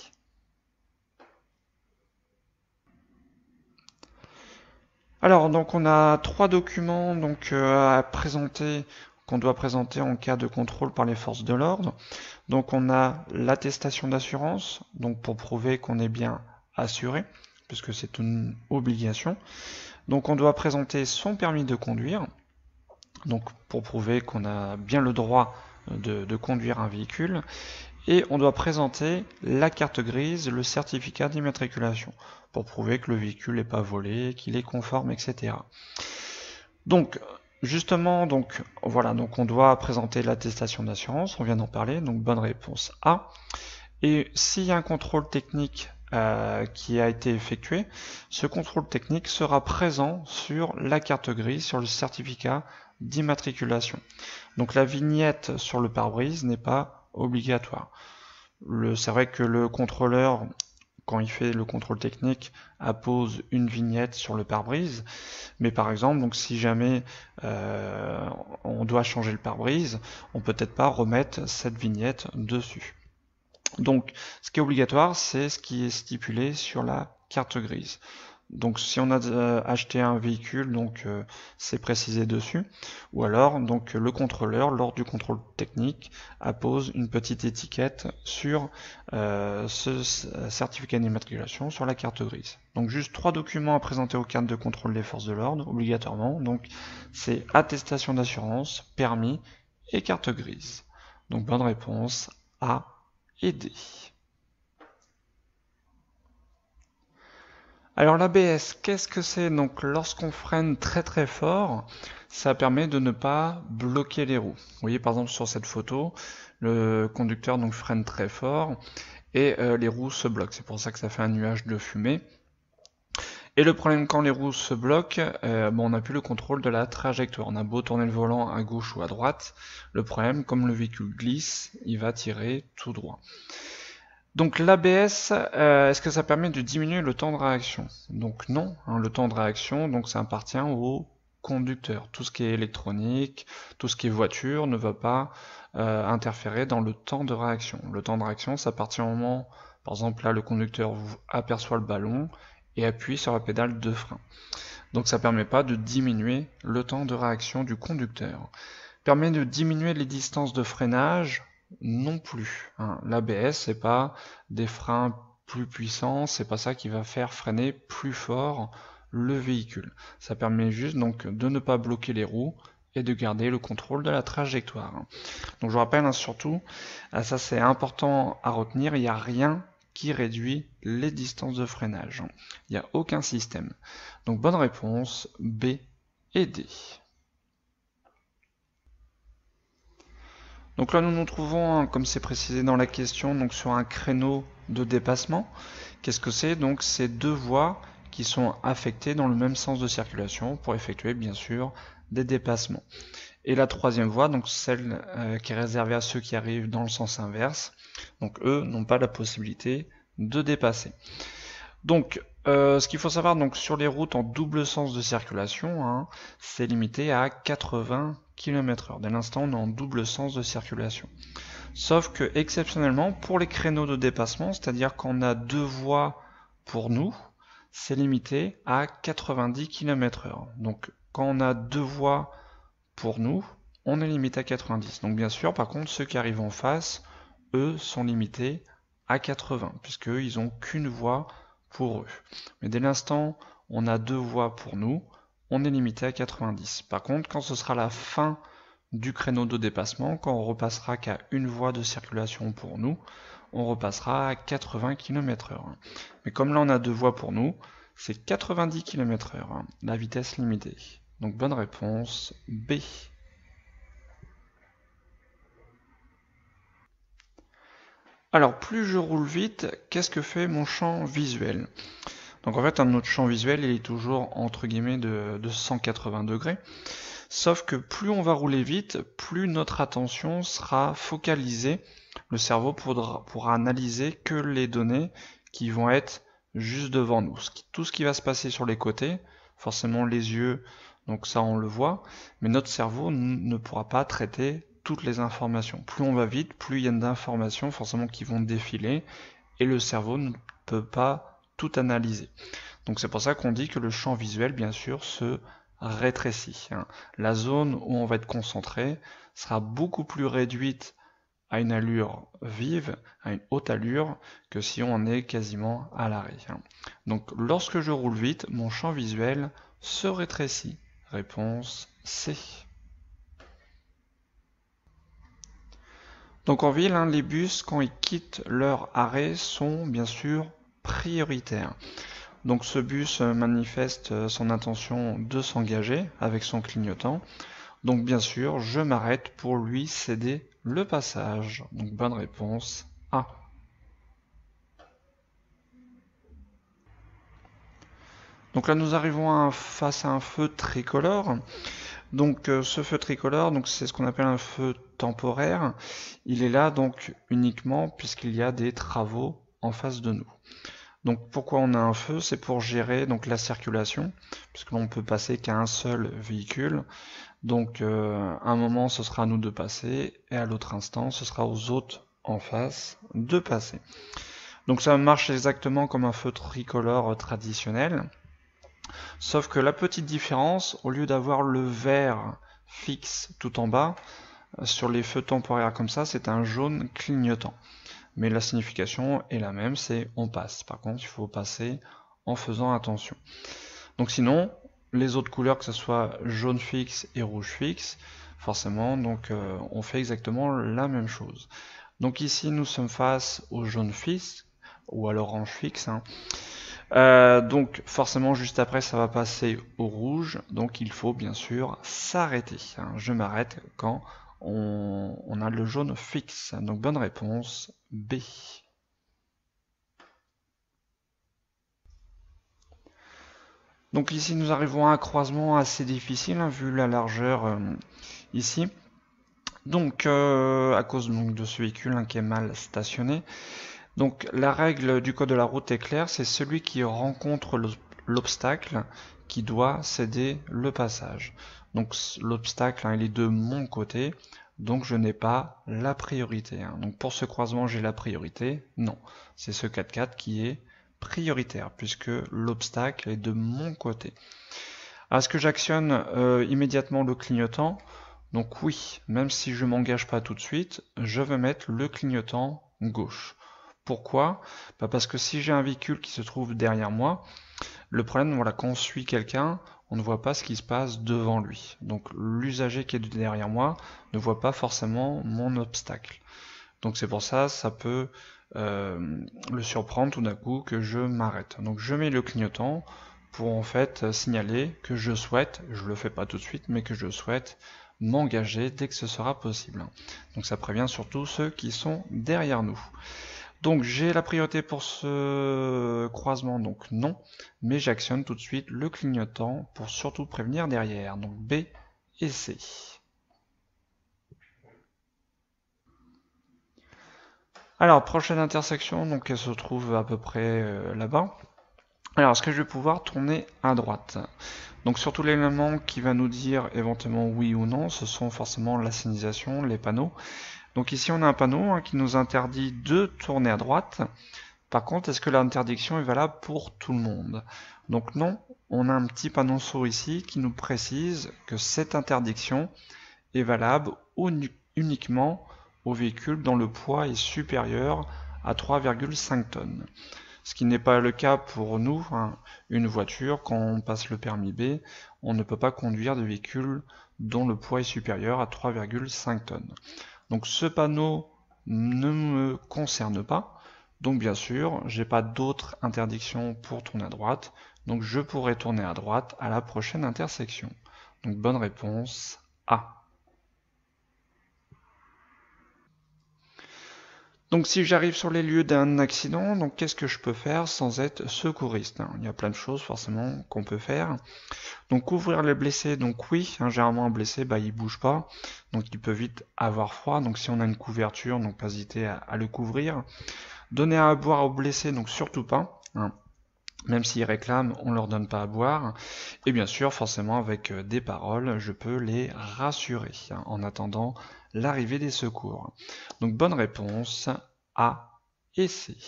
Speaker 1: Alors donc on a trois documents donc euh, à présenter, qu'on doit présenter en cas de contrôle par les forces de l'ordre. Donc on a l'attestation d'assurance, donc pour prouver qu'on est bien assuré, puisque c'est une obligation. Donc on doit présenter son permis de conduire, donc pour prouver qu'on a bien le droit de, de conduire un véhicule. et on doit présenter la carte grise, le certificat d'immatriculation, pour prouver que le véhicule n'est pas volé, qu'il est conforme, et cetera. Donc, justement, donc voilà, donc on doit présenter l'attestation d'assurance, on vient d'en parler, donc bonne réponse A. Et s'il y a un contrôle technique euh, qui a été effectué, ce contrôle technique sera présent sur la carte grise, sur le certificat d'immatriculation. Donc la vignette sur le pare-brise n'est pas obligatoire. C'est vrai que le contrôleur, quand il fait le contrôle technique, appose une vignette sur le pare-brise, mais par exemple, donc si jamais euh, on doit changer le pare-brise, on peut peut-être pas remettre cette vignette dessus. Donc, ce qui est obligatoire, c'est ce qui est stipulé sur la carte grise. Donc, si on a euh, acheté un véhicule, donc euh, c'est précisé dessus. Ou alors, donc le contrôleur, lors du contrôle technique, appose une petite étiquette sur euh, ce certificat d'immatriculation sur la carte grise. Donc, juste trois documents à présenter au cadre de contrôle des forces de l'ordre, obligatoirement. Donc, c'est attestation d'assurance, permis et carte grise. Donc, bonne réponse A et D. Alors l'A B S, qu'est-ce que c'est? Donc lorsqu'on freine très très fort, ça permet de ne pas bloquer les roues. Vous voyez par exemple sur cette photo, le conducteur donc freine très fort et euh, les roues se bloquent. C'est pour ça que ça fait un nuage de fumée. Et le problème quand les roues se bloquent, euh, bon, on n'a plus le contrôle de la trajectoire. On a beau tourner le volant à gauche ou à droite, le problème, comme le véhicule glisse, il va tirer tout droit. Donc l'A B S, euh, est-ce que ça permet de diminuer le temps de réaction? Donc non, hein, le temps de réaction, donc ça appartient au conducteur. Tout ce qui est électronique, tout ce qui est voiture ne va pas euh, interférer dans le temps de réaction. Le temps de réaction, ça appartient au moment, par exemple là, le conducteur aperçoit le ballon et appuie sur la pédale de frein. Donc ça ne permet pas de diminuer le temps de réaction du conducteur. Permet de diminuer les distances de freinage? Non plus. Hein. L'A B S, c'est pas des freins plus puissants, c'est pas ça qui va faire freiner plus fort le véhicule. Ça permet juste donc de ne pas bloquer les roues et de garder le contrôle de la trajectoire. Donc je vous rappelle hein, surtout, ça c'est important à retenir, il n'y a rien qui réduit les distances de freinage. Il n'y a aucun système. Donc bonne réponse, B et D. Donc là nous nous trouvons, comme c'est précisé dans la question, donc sur un créneau de dépassement. Qu'est-ce que c'est? Donc c'est deux voies qui sont affectées dans le même sens de circulation pour effectuer bien sûr des dépassements. Et la troisième voie, donc celle euh, qui est réservée à ceux qui arrivent dans le sens inverse, donc eux n'ont pas la possibilité de dépasser. Donc euh, ce qu'il faut savoir donc sur les routes en double sens de circulation, hein, c'est limité à quatre-vingts kilomètres heure. Dès l'instant on est en double sens de circulation. Sauf que exceptionnellement pour les créneaux de dépassement, c'est-à-dire qu'on a deux voies pour nous, c'est limité à quatre-vingt-dix kilomètres heure. Donc quand on a deux voies pour nous, on est limité à quatre-vingt-dix. Donc bien sûr, par contre, ceux qui arrivent en face, eux, sont limités à quatre-vingts, puisqu'eux, ils n'ont qu'une voie pour eux. Mais dès l'instant, on a deux voies pour nous, on est limité à quatre-vingt-dix. Par contre, quand ce sera la fin du créneau de dépassement, quand on repassera qu'à une voie de circulation pour nous, on repassera à quatre-vingts kilomètres heure. Mais comme là, on a deux voies pour nous, c'est quatre-vingt-dix kilomètres heure, la vitesse limitée. Donc bonne réponse, B. Alors plus je roule vite, qu'est-ce que fait mon champ visuel? Donc en fait, notre champ visuel, il est toujours entre guillemets de, de cent quatre-vingts degrés. Sauf que plus on va rouler vite, plus notre attention sera focalisée. Le cerveau pourra, pourra analyser que les données qui vont être juste devant nous. Tout ce qui va se passer sur les côtés, forcément les yeux, donc ça on le voit, mais notre cerveau ne pourra pas traiter toutes les informations. Plus on va vite, plus il y a d'informations forcément qui vont défiler, et le cerveau ne peut pas tout analyser. Donc c'est pour ça qu'on dit que le champ visuel, bien sûr, se rétrécit. La zone où on va être concentré sera beaucoup plus réduite à une allure vive, à une haute allure, que si on est quasiment à l'arrêt. Donc lorsque je roule vite, mon champ visuel se rétrécit. Réponse C. Donc en ville, hein, les bus, quand ils quittent leur arrêt, sont bien sûr prioritaires. Donc ce bus manifeste son intention de s'engager avec son clignotant. Donc bien sûr, je m'arrête pour lui céder le passage. Donc bonne réponse A. Donc là nous arrivons à, face à un feu tricolore. Donc euh, ce feu tricolore, donc c'est ce qu'on appelle un feu temporaire. Il est là donc uniquement puisqu'il y a des travaux en face de nous. Donc pourquoi on a un feu? C'est pour gérer donc la circulation, puisque l'on peut passer qu'à un seul véhicule. Donc euh, à un moment ce sera à nous de passer, et à l'autre instant ce sera aux autres en face de passer. Donc ça marche exactement comme un feu tricolore traditionnel. Sauf que la petite différence, au lieu d'avoir le vert fixe tout en bas, sur les feux temporaires comme ça, c'est un jaune clignotant. Mais la signification est la même, c'est on passe. Par contre, il faut passer en faisant attention. Donc sinon, les autres couleurs, que ce soit jaune fixe et rouge fixe, forcément, donc euh, on fait exactement la même chose. Donc ici, nous sommes face au jaune fixe, ou à l'orange fixe, hein. Euh, donc forcément juste après ça va passer au rouge, donc il faut bien sûr s'arrêter, hein. Je m'arrête quand on, on a le jaune fixe, donc bonne réponse B. Donc ici nous arrivons à un croisement assez difficile, hein, vu la largeur euh, ici. Donc euh, à cause donc, de ce véhicule, hein, qui est mal stationné. Donc la règle du code de la route est claire, c'est celui qui rencontre l'obstacle qui doit céder le passage. Donc l'obstacle, hein, il est de mon côté, donc je n'ai pas la priorité, hein. Donc pour ce croisement j'ai la priorité? Non, c'est ce quatre quatre qui est prioritaire, puisque l'obstacle est de mon côté. Est-ce que j'actionne euh, immédiatement le clignotant? Donc oui, même si je ne m'engage pas tout de suite, je vais mettre le clignotant gauche. Pourquoi? Bah parce que si j'ai un véhicule qui se trouve derrière moi, le problème, voilà, quand on suit quelqu'un, on ne voit pas ce qui se passe devant lui. Donc l'usager qui est derrière moi ne voit pas forcément mon obstacle. Donc c'est pour ça, ça peut euh, le surprendre tout d'un coup que je m'arrête. Donc je mets le clignotant pour en fait signaler que je souhaite, je le fais pas tout de suite, mais que je souhaite m'engager dès que ce sera possible. Donc ça prévient surtout ceux qui sont derrière nous. Donc j'ai la priorité pour ce croisement, donc non, mais j'actionne tout de suite le clignotant pour surtout prévenir derrière, donc B et C. Alors, prochaine intersection, donc elle se trouve à peu près euh, là-bas. Alors, est-ce que je vais pouvoir tourner à droite? Donc surtout l'élément qui va nous dire éventuellement oui ou non, ce sont forcément la signalisation, les panneaux. Donc ici on a un panneau, hein, qui nous interdit de tourner à droite. Par contre, est-ce que l'interdiction est valable pour tout le monde? Donc non, on a un petit panneau sourd ici qui nous précise que cette interdiction est valable uniquement aux véhicules dont le poids est supérieur à trois virgule cinq tonnes. Ce qui n'est pas le cas pour nous, hein. Une voiture, quand on passe le permis B, on ne peut pas conduire de véhicule dont le poids est supérieur à trois virgule cinq tonnes. Donc ce panneau ne me concerne pas, donc bien sûr, j'ai pas d'autres interdictions pour tourner à droite, donc je pourrai tourner à droite à la prochaine intersection. Donc bonne réponse A. Donc si j'arrive sur les lieux d'un accident, donc qu'est-ce que je peux faire sans être secouriste? Il y a plein de choses forcément qu'on peut faire. Donc couvrir les blessés, donc oui, hein, généralement un blessé, bah, il bouge pas, donc il peut vite avoir froid, donc si on a une couverture, donc pas hésiter à, à le couvrir. Donner à boire aux blessés, donc surtout pas, hein. Même s'ils réclament, on leur donne pas à boire. Et bien sûr, forcément, avec des paroles, je peux les rassurer, hein, en attendant l'arrivée des secours. Donc bonne réponse, A et C.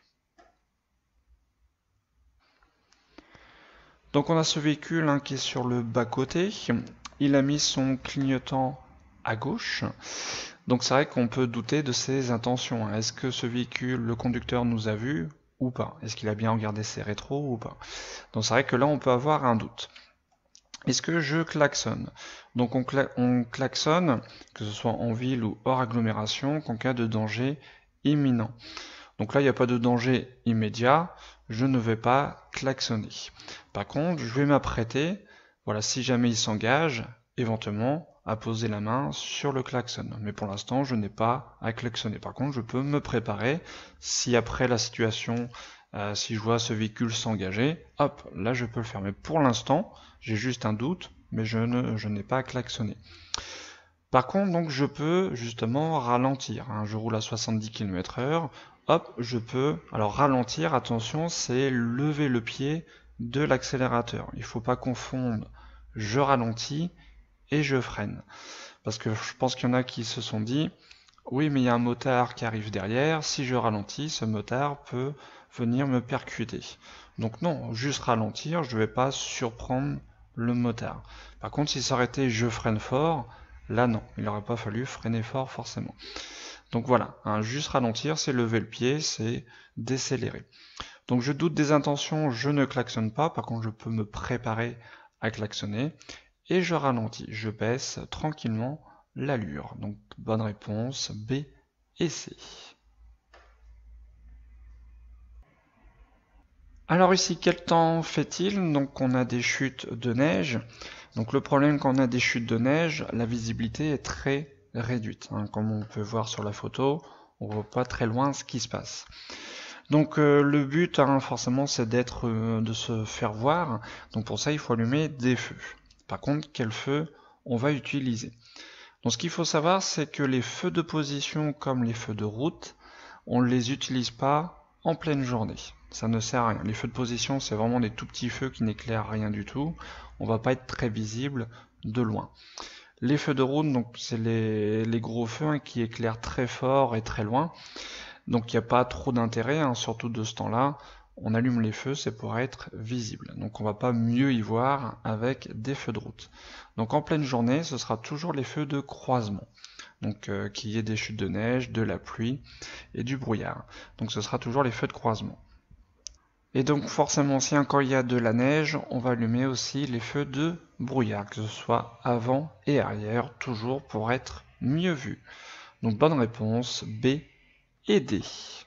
Speaker 1: Donc on a ce véhicule, hein, qui est sur le bas-côté. Il a mis son clignotant à gauche. Donc c'est vrai qu'on peut douter de ses intentions. Est-ce que ce véhicule, le conducteur nous a vu ou pas? Est-ce qu'il a bien regardé ses rétros ou pas? Donc c'est vrai que là on peut avoir un doute. est-ce que je klaxonne? Donc on, cla on klaxonne, que ce soit en ville ou hors agglomération, qu'en cas de danger imminent. Donc là, il n'y a pas de danger immédiat, je ne vais pas klaxonner. Par contre, je vais m'apprêter, voilà, si jamais il s'engage, éventuellement, à poser la main sur le klaxon. Mais pour l'instant, je n'ai pas à klaxonner. Par contre, je peux me préparer, si après la situation, euh, si je vois ce véhicule s'engager, hop, là je peux le faire. Mais pour l'instant, j'ai juste un doute, mais je ne, je n'ai pas à klaxonner. Par contre, donc, je peux justement ralentir. Hein. Je roule à soixante-dix kilomètres heure, hop, je peux... Alors ralentir, attention, c'est lever le pied de l'accélérateur. Il ne faut pas confondre je ralentis et je freine. Parce que je pense qu'il y en a qui se sont dit, oui, mais il y a un motard qui arrive derrière, si je ralentis, ce motard peut venir me percuter. Donc non, juste ralentir, je ne vais pas surprendre le motard. Par contre, si ça aurait été je freine fort, là non, il n'aurait pas fallu freiner fort forcément. Donc voilà, hein, juste ralentir, c'est lever le pied, c'est décélérer. Donc je doute des intentions, je ne klaxonne pas, par contre je peux me préparer à klaxonner, et je ralentis, je baisse tranquillement l'allure. Donc bonne réponse, B et C. Alors ici, quel temps fait-il? Donc on a des chutes de neige. Donc le problème quand on a des chutes de neige, la visibilité est très réduite. Hein. Comme on peut voir sur la photo, on ne voit pas très loin ce qui se passe. Donc euh, le but, hein, forcément, c'est d'être, euh, de se faire voir. Donc pour ça, il faut allumer des feux. Par contre, quel feu on va utiliser? Donc ce qu'il faut savoir, c'est que les feux de position comme les feux de route, on ne les utilise pas en pleine journée. Ça ne sert à rien. Les feux de position, c'est vraiment des tout petits feux qui n'éclairent rien du tout. On va pas être très visible de loin. Les feux de route, donc c'est les, les gros feux hein, qui éclairent très fort et très loin. Donc il n'y a pas trop d'intérêt, hein, surtout de ce temps-là. On allume les feux, c'est pour être visible. Donc on va pas mieux y voir avec des feux de route. Donc en pleine journée, ce sera toujours les feux de croisement. Donc euh, qu'il y ait des chutes de neige, de la pluie et du brouillard. Donc ce sera toujours les feux de croisement. Et donc forcément, si quand il y a de la neige, on va allumer aussi les feux de brouillard, que ce soit avant et arrière, toujours pour être mieux vu. Donc bonne réponse, B et D.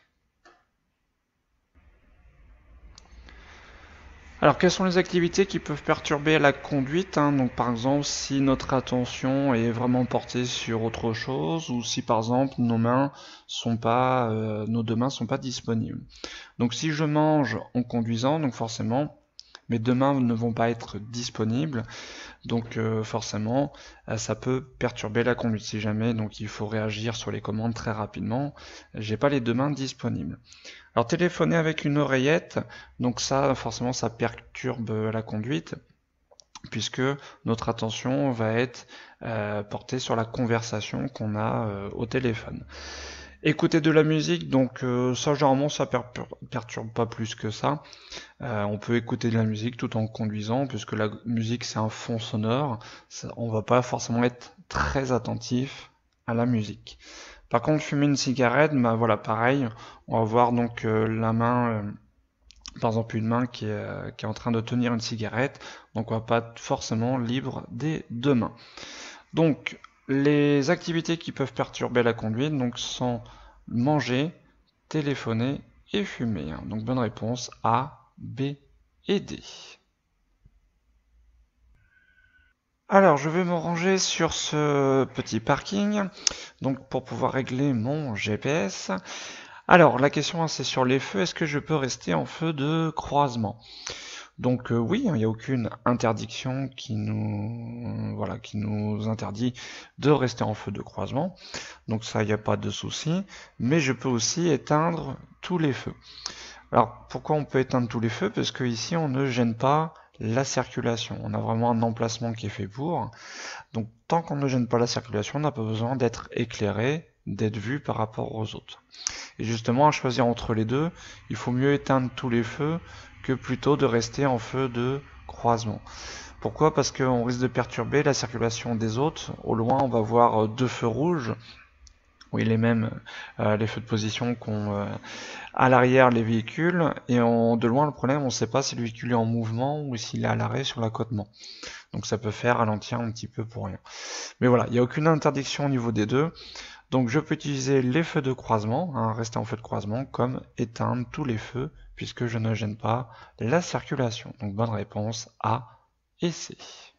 Speaker 1: Alors quelles sont les activités qui peuvent perturber la conduite hein? Donc par exemple si notre attention est vraiment portée sur autre chose ou si par exemple nos mains sont pas, euh, nos deux mains sont pas disponibles. Donc si je mange en conduisant, donc forcément mes deux mains ne vont pas être disponibles, donc euh, forcément euh, ça peut perturber la conduite. Si jamais donc il faut réagir sur les commandes très rapidement, j'ai pas les deux mains disponibles. Alors téléphoner avec une oreillette, donc ça forcément ça perturbe la conduite puisque notre attention va être euh, portée sur la conversation qu'on a euh, au téléphone. Écouter de la musique, donc euh, ça généralement ça per perturbe pas plus que ça. Euh, on peut écouter de la musique tout en conduisant, puisque la musique c'est un fond sonore, ça, on va pas forcément être très attentif à la musique. Par contre, fumer une cigarette, bah voilà, pareil, on va voir donc euh, la main, euh, par exemple une main qui est, euh, qui est en train de tenir une cigarette, donc on va pas être forcément libre des deux mains. Donc, les activités qui peuvent perturber la conduite donc, sont manger, téléphoner et fumer. Donc bonne réponse A, B et D. Alors je vais me ranger sur ce petit parking donc pour pouvoir régler mon G P S. Alors la question c'est sur les feux, est-ce que je peux rester en feu de croisement? Donc euh, oui, il n'y a aucune interdiction qui nous, voilà, qui nous interdit de rester en feu de croisement. Donc ça, il n'y a pas de souci. Mais je peux aussi éteindre tous les feux. Alors pourquoi on peut éteindre tous les feux? Parce que ici on ne gêne pas la circulation. On a vraiment un emplacement qui est fait pour. Donc tant qu'on ne gêne pas la circulation, on n'a pas besoin d'être éclairé, d'être vu par rapport aux autres. Et justement, à choisir entre les deux, il faut mieux éteindre tous les feux que plutôt de rester en feu de croisement. Pourquoi? Parce qu'on risque de perturber la circulation des autres. Au loin, on va voir deux feux rouges, oui, les mêmes, euh, les feux de position qu'ont euh, à l'arrière les véhicules, et on, de loin, le problème, on ne sait pas si le véhicule est en mouvement ou s'il est à l'arrêt sur l'accotement. Donc ça peut faire ralentir un petit peu pour rien. Mais voilà, il n'y a aucune interdiction au niveau des deux. Donc je peux utiliser les feux de croisement, hein, rester en feu de croisement, comme éteindre tous les feux, puisque je ne gêne pas la circulation. Donc bonne réponse A et C.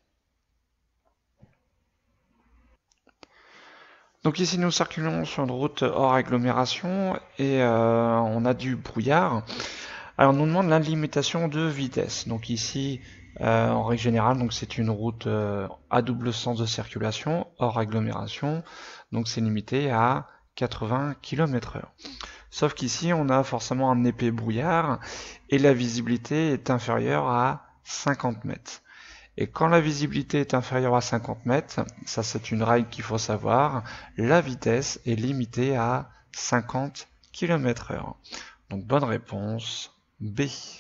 Speaker 1: Donc ici nous circulons sur une route hors agglomération et euh, on a du brouillard. Alors on nous demande la limitation de vitesse. Donc ici euh, en règle générale, donc c'est une route euh, à double sens de circulation hors agglomération. Donc c'est limité à quatre-vingts kilomètres heure. Sauf qu'ici on a forcément un épais brouillard et la visibilité est inférieure à cinquante mètres. Et quand la visibilité est inférieure à cinquante mètres, ça c'est une règle qu'il faut savoir, la vitesse est limitée à cinquante kilomètres heure. Donc bonne réponse B.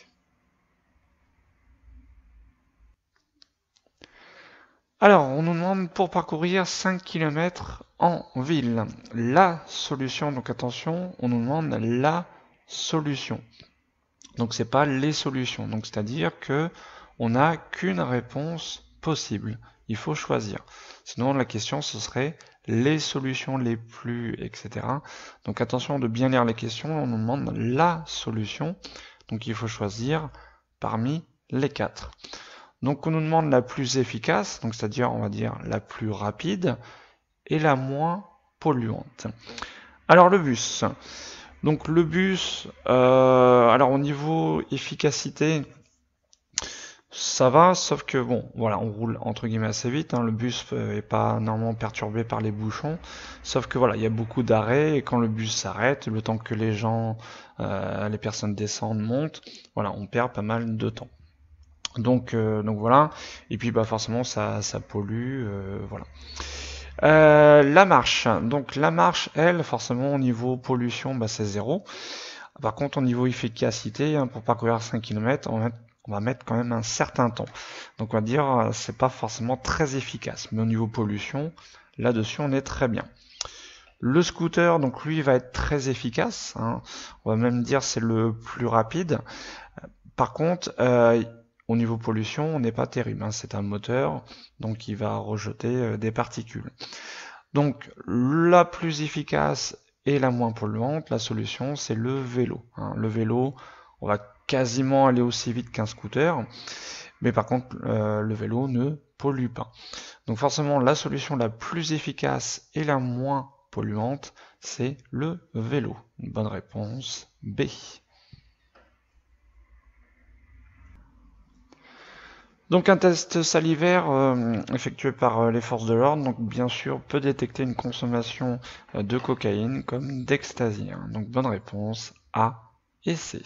Speaker 1: Alors, on nous demande pour parcourir cinq kilomètres en ville. La solution, donc attention, on nous demande la solution. Donc c'est pas les solutions. Donc c'est-à-dire que on n'a qu'une réponse possible. Il faut choisir. Sinon la question ce serait les solutions les plus, et cetera. Donc attention de bien lire les questions. On nous demande la solution. Donc il faut choisir parmi les quatre. Donc on nous demande la plus efficace, donc c'est-à-dire on va dire la plus rapide et la moins polluante. Alors le bus. Donc le bus, euh, alors au niveau efficacité, ça va, sauf que bon, voilà, on roule entre guillemets assez vite. Hein, le bus est pas normalement perturbé par les bouchons, sauf que voilà, il y a beaucoup d'arrêts et quand le bus s'arrête, le temps que les gens, euh, les personnes descendent, montent, voilà, on perd pas mal de temps. Donc, euh, donc voilà, et puis bah forcément ça, ça pollue, euh, voilà. Euh, la marche, donc la marche, elle, forcément au niveau pollution, bah, c'est zéro. Par contre au niveau efficacité, hein, pour parcourir cinq kilomètres, on va, on va mettre quand même un certain temps. Donc on va dire c'est pas forcément très efficace, mais au niveau pollution, là-dessus on est très bien. Le scooter, donc lui va être très efficace, hein. On va même dire c'est le plus rapide. Par contre, euh, au niveau pollution, on n'est pas terrible, hein. C'est un moteur, donc il va rejeter des particules. Donc la plus efficace et la moins polluante, la solution c'est le vélo. Hein. Le vélo, on va quasiment aller aussi vite qu'un scooter, mais par contre euh, le vélo ne pollue pas. Donc forcément la solution la plus efficace et la moins polluante, c'est le vélo. Une bonne réponse B. Donc un test salivaire euh, effectué par euh, les forces de l'ordre, donc bien sûr peut détecter une consommation euh, de cocaïne comme d'ecstasy. Hein. Donc bonne réponse A et C.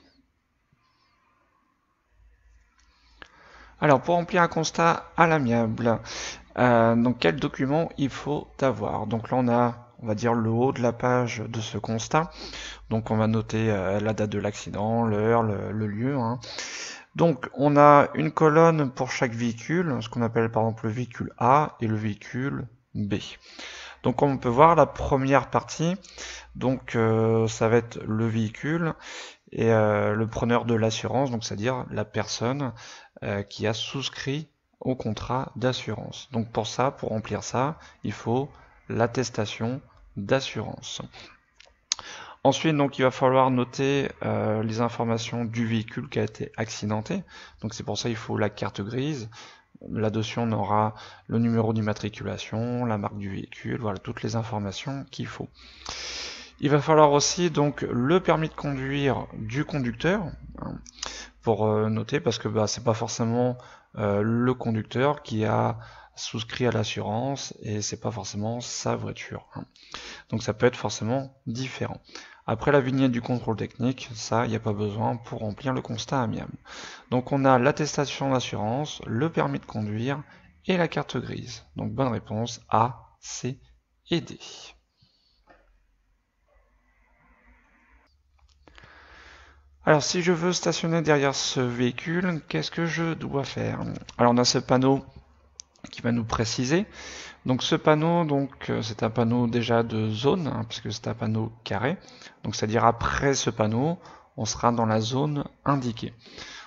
Speaker 1: Alors pour remplir un constat à l'amiable, euh, donc quel document il faut avoir? Donc là on a, on va dire le haut de la page de ce constat. Donc on va noter euh, la date de l'accident, l'heure, le, le lieu. Hein. Donc on a une colonne pour chaque véhicule, ce qu'on appelle par exemple le véhicule A et le véhicule B. Donc comme on peut voir la première partie, donc euh, ça va être le véhicule et euh, le preneur de l'assurance, donc c'est-à-dire la personne euh, qui a souscrit au contrat d'assurance. Donc pour ça, pour remplir ça, il faut l'attestation d'assurance. Ensuite, donc, il va falloir noter euh, les informations du véhicule qui a été accidenté. Donc c'est pour ça qu'il faut la carte grise. Là-dessus, on aura le numéro d'immatriculation, la marque du véhicule, voilà, toutes les informations qu'il faut. Il va falloir aussi donc le permis de conduire du conducteur, hein, pour euh, noter, parce que bah, c'est pas forcément euh, le conducteur qui a souscrit à l'assurance et c'est pas forcément sa voiture. Hein. Donc ça peut être forcément différent. Après la vignette du contrôle technique, ça, il n'y a pas besoin pour remplir le constat amiable. Donc on a l'attestation d'assurance, le permis de conduire et la carte grise. Donc bonne réponse A, C et D. Alors si je veux stationner derrière ce véhicule, qu'est-ce que je dois faire? Alors on a ce panneau qui va nous préciser. Donc ce panneau, donc c'est un panneau déjà de zone, hein, puisque c'est un panneau carré. Donc c'est-à-dire après ce panneau, on sera dans la zone indiquée.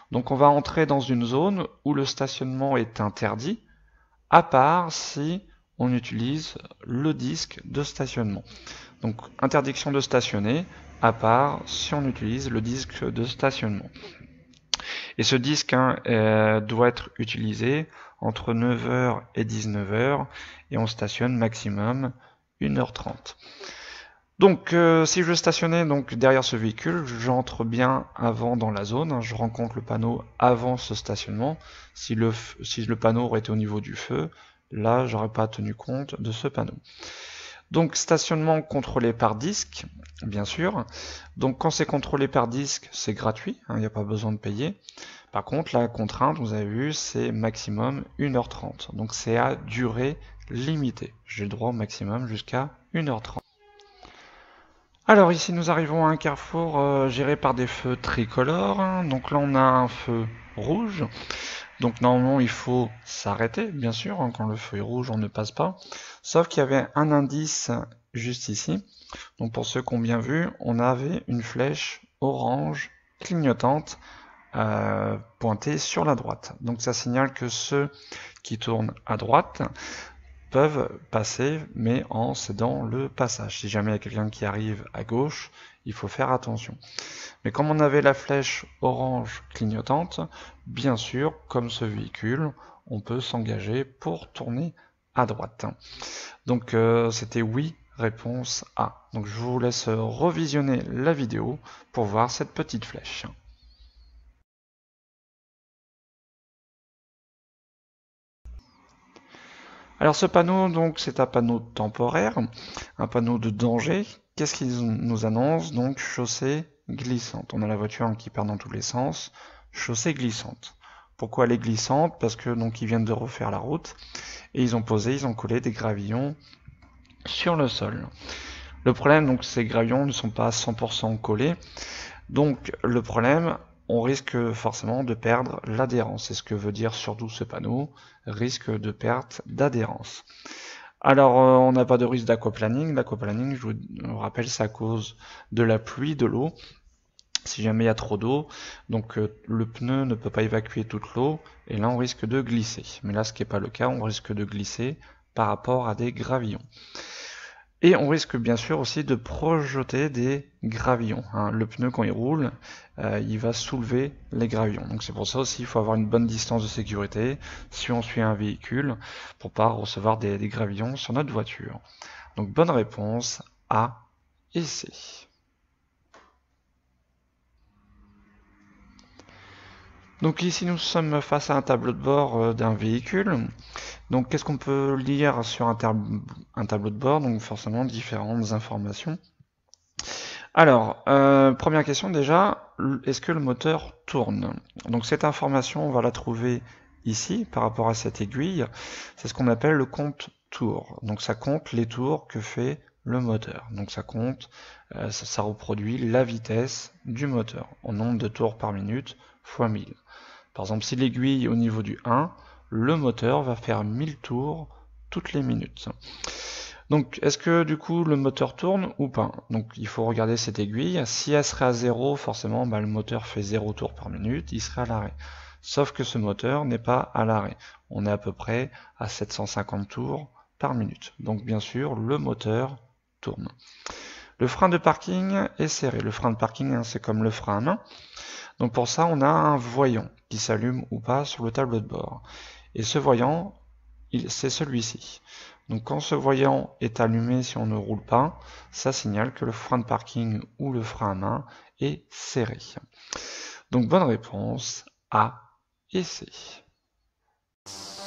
Speaker 1: Donc on va entrer dans une zone où le stationnement est interdit, à part si on utilise le disque de stationnement. Donc interdiction de stationner, à part si on utilise le disque de stationnement. Et ce disque hein, euh, doit être utilisé entre neuf heures et dix-neuf heures, et on stationne maximum une heure trente. Donc euh, si je veux stationner donc, derrière ce véhicule, j'entre bien avant dans la zone, hein, je rencontre le panneau avant ce stationnement. Si le, si le panneau aurait été au niveau du feu, là j'aurais pas tenu compte de ce panneau. Donc stationnement contrôlé par disque, bien sûr. Donc quand c'est contrôlé par disque, c'est gratuit, il hein, n'y a pas besoin de payer. Par contre, la contrainte, vous avez vu, c'est maximum une heure trente. Donc c'est à durée limitée. J'ai le droit au maximum jusqu'à une heure trente. Alors ici nous arrivons à un carrefour euh, géré par des feux tricolores. Hein. Donc là on a un feu rouge. Donc normalement il faut s'arrêter, bien sûr, hein. Quand le feu est rouge on ne passe pas. Sauf qu'il y avait un indice juste ici. Donc pour ceux qui ont bien vu, on avait une flèche orange clignotante euh, pointée sur la droite. Donc ça signale que ceux qui tournent à droite peuvent passer, mais en cédant le passage. Si jamais il y a quelqu'un qui arrive à gauche, il faut faire attention. Mais comme on avait la flèche orange clignotante, bien sûr, comme ce véhicule, on peut s'engager pour tourner à droite. Donc euh, c'était oui, réponse A. Donc je vous laisse revisionner la vidéo pour voir cette petite flèche. Alors ce panneau, donc, c'est un panneau temporaire, un panneau de danger. Qu'est-ce qu'il nous annonce? Donc chaussée glissante. On a la voiture qui perd dans tous les sens. Chaussée glissante. Pourquoi elle est glissante? Parce que donc ils viennent de refaire la route et ils ont posé, ils ont collé des gravillons sur le sol. Le problème, donc, ces gravillons ne sont pas à cent pour cent collés. Donc le problème, on risque forcément de perdre l'adhérence. C'est ce que veut dire surtout ce panneau, risque de perte d'adhérence. Alors euh, on n'a pas de risque d'aquaplaning. L'aquaplaning, je vous rappelle, c'est à cause de la pluie, de l'eau. Si jamais il y a trop d'eau, donc euh, le pneu ne peut pas évacuer toute l'eau, et là on risque de glisser. Mais là ce qui n'est pas le cas, on risque de glisser par rapport à des gravillons. Et on risque bien sûr aussi de projeter des gravillons. Hein. Le pneu, quand il roule, euh, il va soulever les gravillons. Donc c'est pour ça aussi qu'il faut avoir une bonne distance de sécurité si on suit un véhicule pour pas recevoir des, des gravillons sur notre voiture. Donc bonne réponse A et C. Donc ici nous sommes face à un tableau de bord d'un véhicule. Donc qu'est-ce qu'on peut lire sur un, tab un tableau de bord? Donc forcément différentes informations. Alors, euh, première question déjà, est-ce que le moteur tourne? Donc cette information, on va la trouver ici par rapport à cette aiguille. C'est ce qu'on appelle le compte tours. Donc ça compte les tours que fait le moteur. Donc ça compte, euh, ça, ça reproduit la vitesse du moteur en nombre de tours par minute fois mille. Par exemple, si l'aiguille est au niveau du un, le moteur va faire mille tours toutes les minutes. Donc, est-ce que du coup le moteur tourne ou pas? Donc, il faut regarder cette aiguille. Si elle serait à zéro, forcément, bah, le moteur fait zéro tours par minute, il serait à l'arrêt. Sauf que ce moteur n'est pas à l'arrêt. On est à peu près à sept cent cinquante tours par minute. Donc, bien sûr, le moteur tourne. Le frein de parking est serré. Le frein de parking, hein, c'est comme le frein à main. Donc pour ça, on a un voyant qui s'allume ou pas sur le tableau de bord. Et ce voyant, c'est celui-ci. Donc quand ce voyant est allumé si on ne roule pas, ça signale que le frein de parking ou le frein à main est serré. Donc bonne réponse A et C.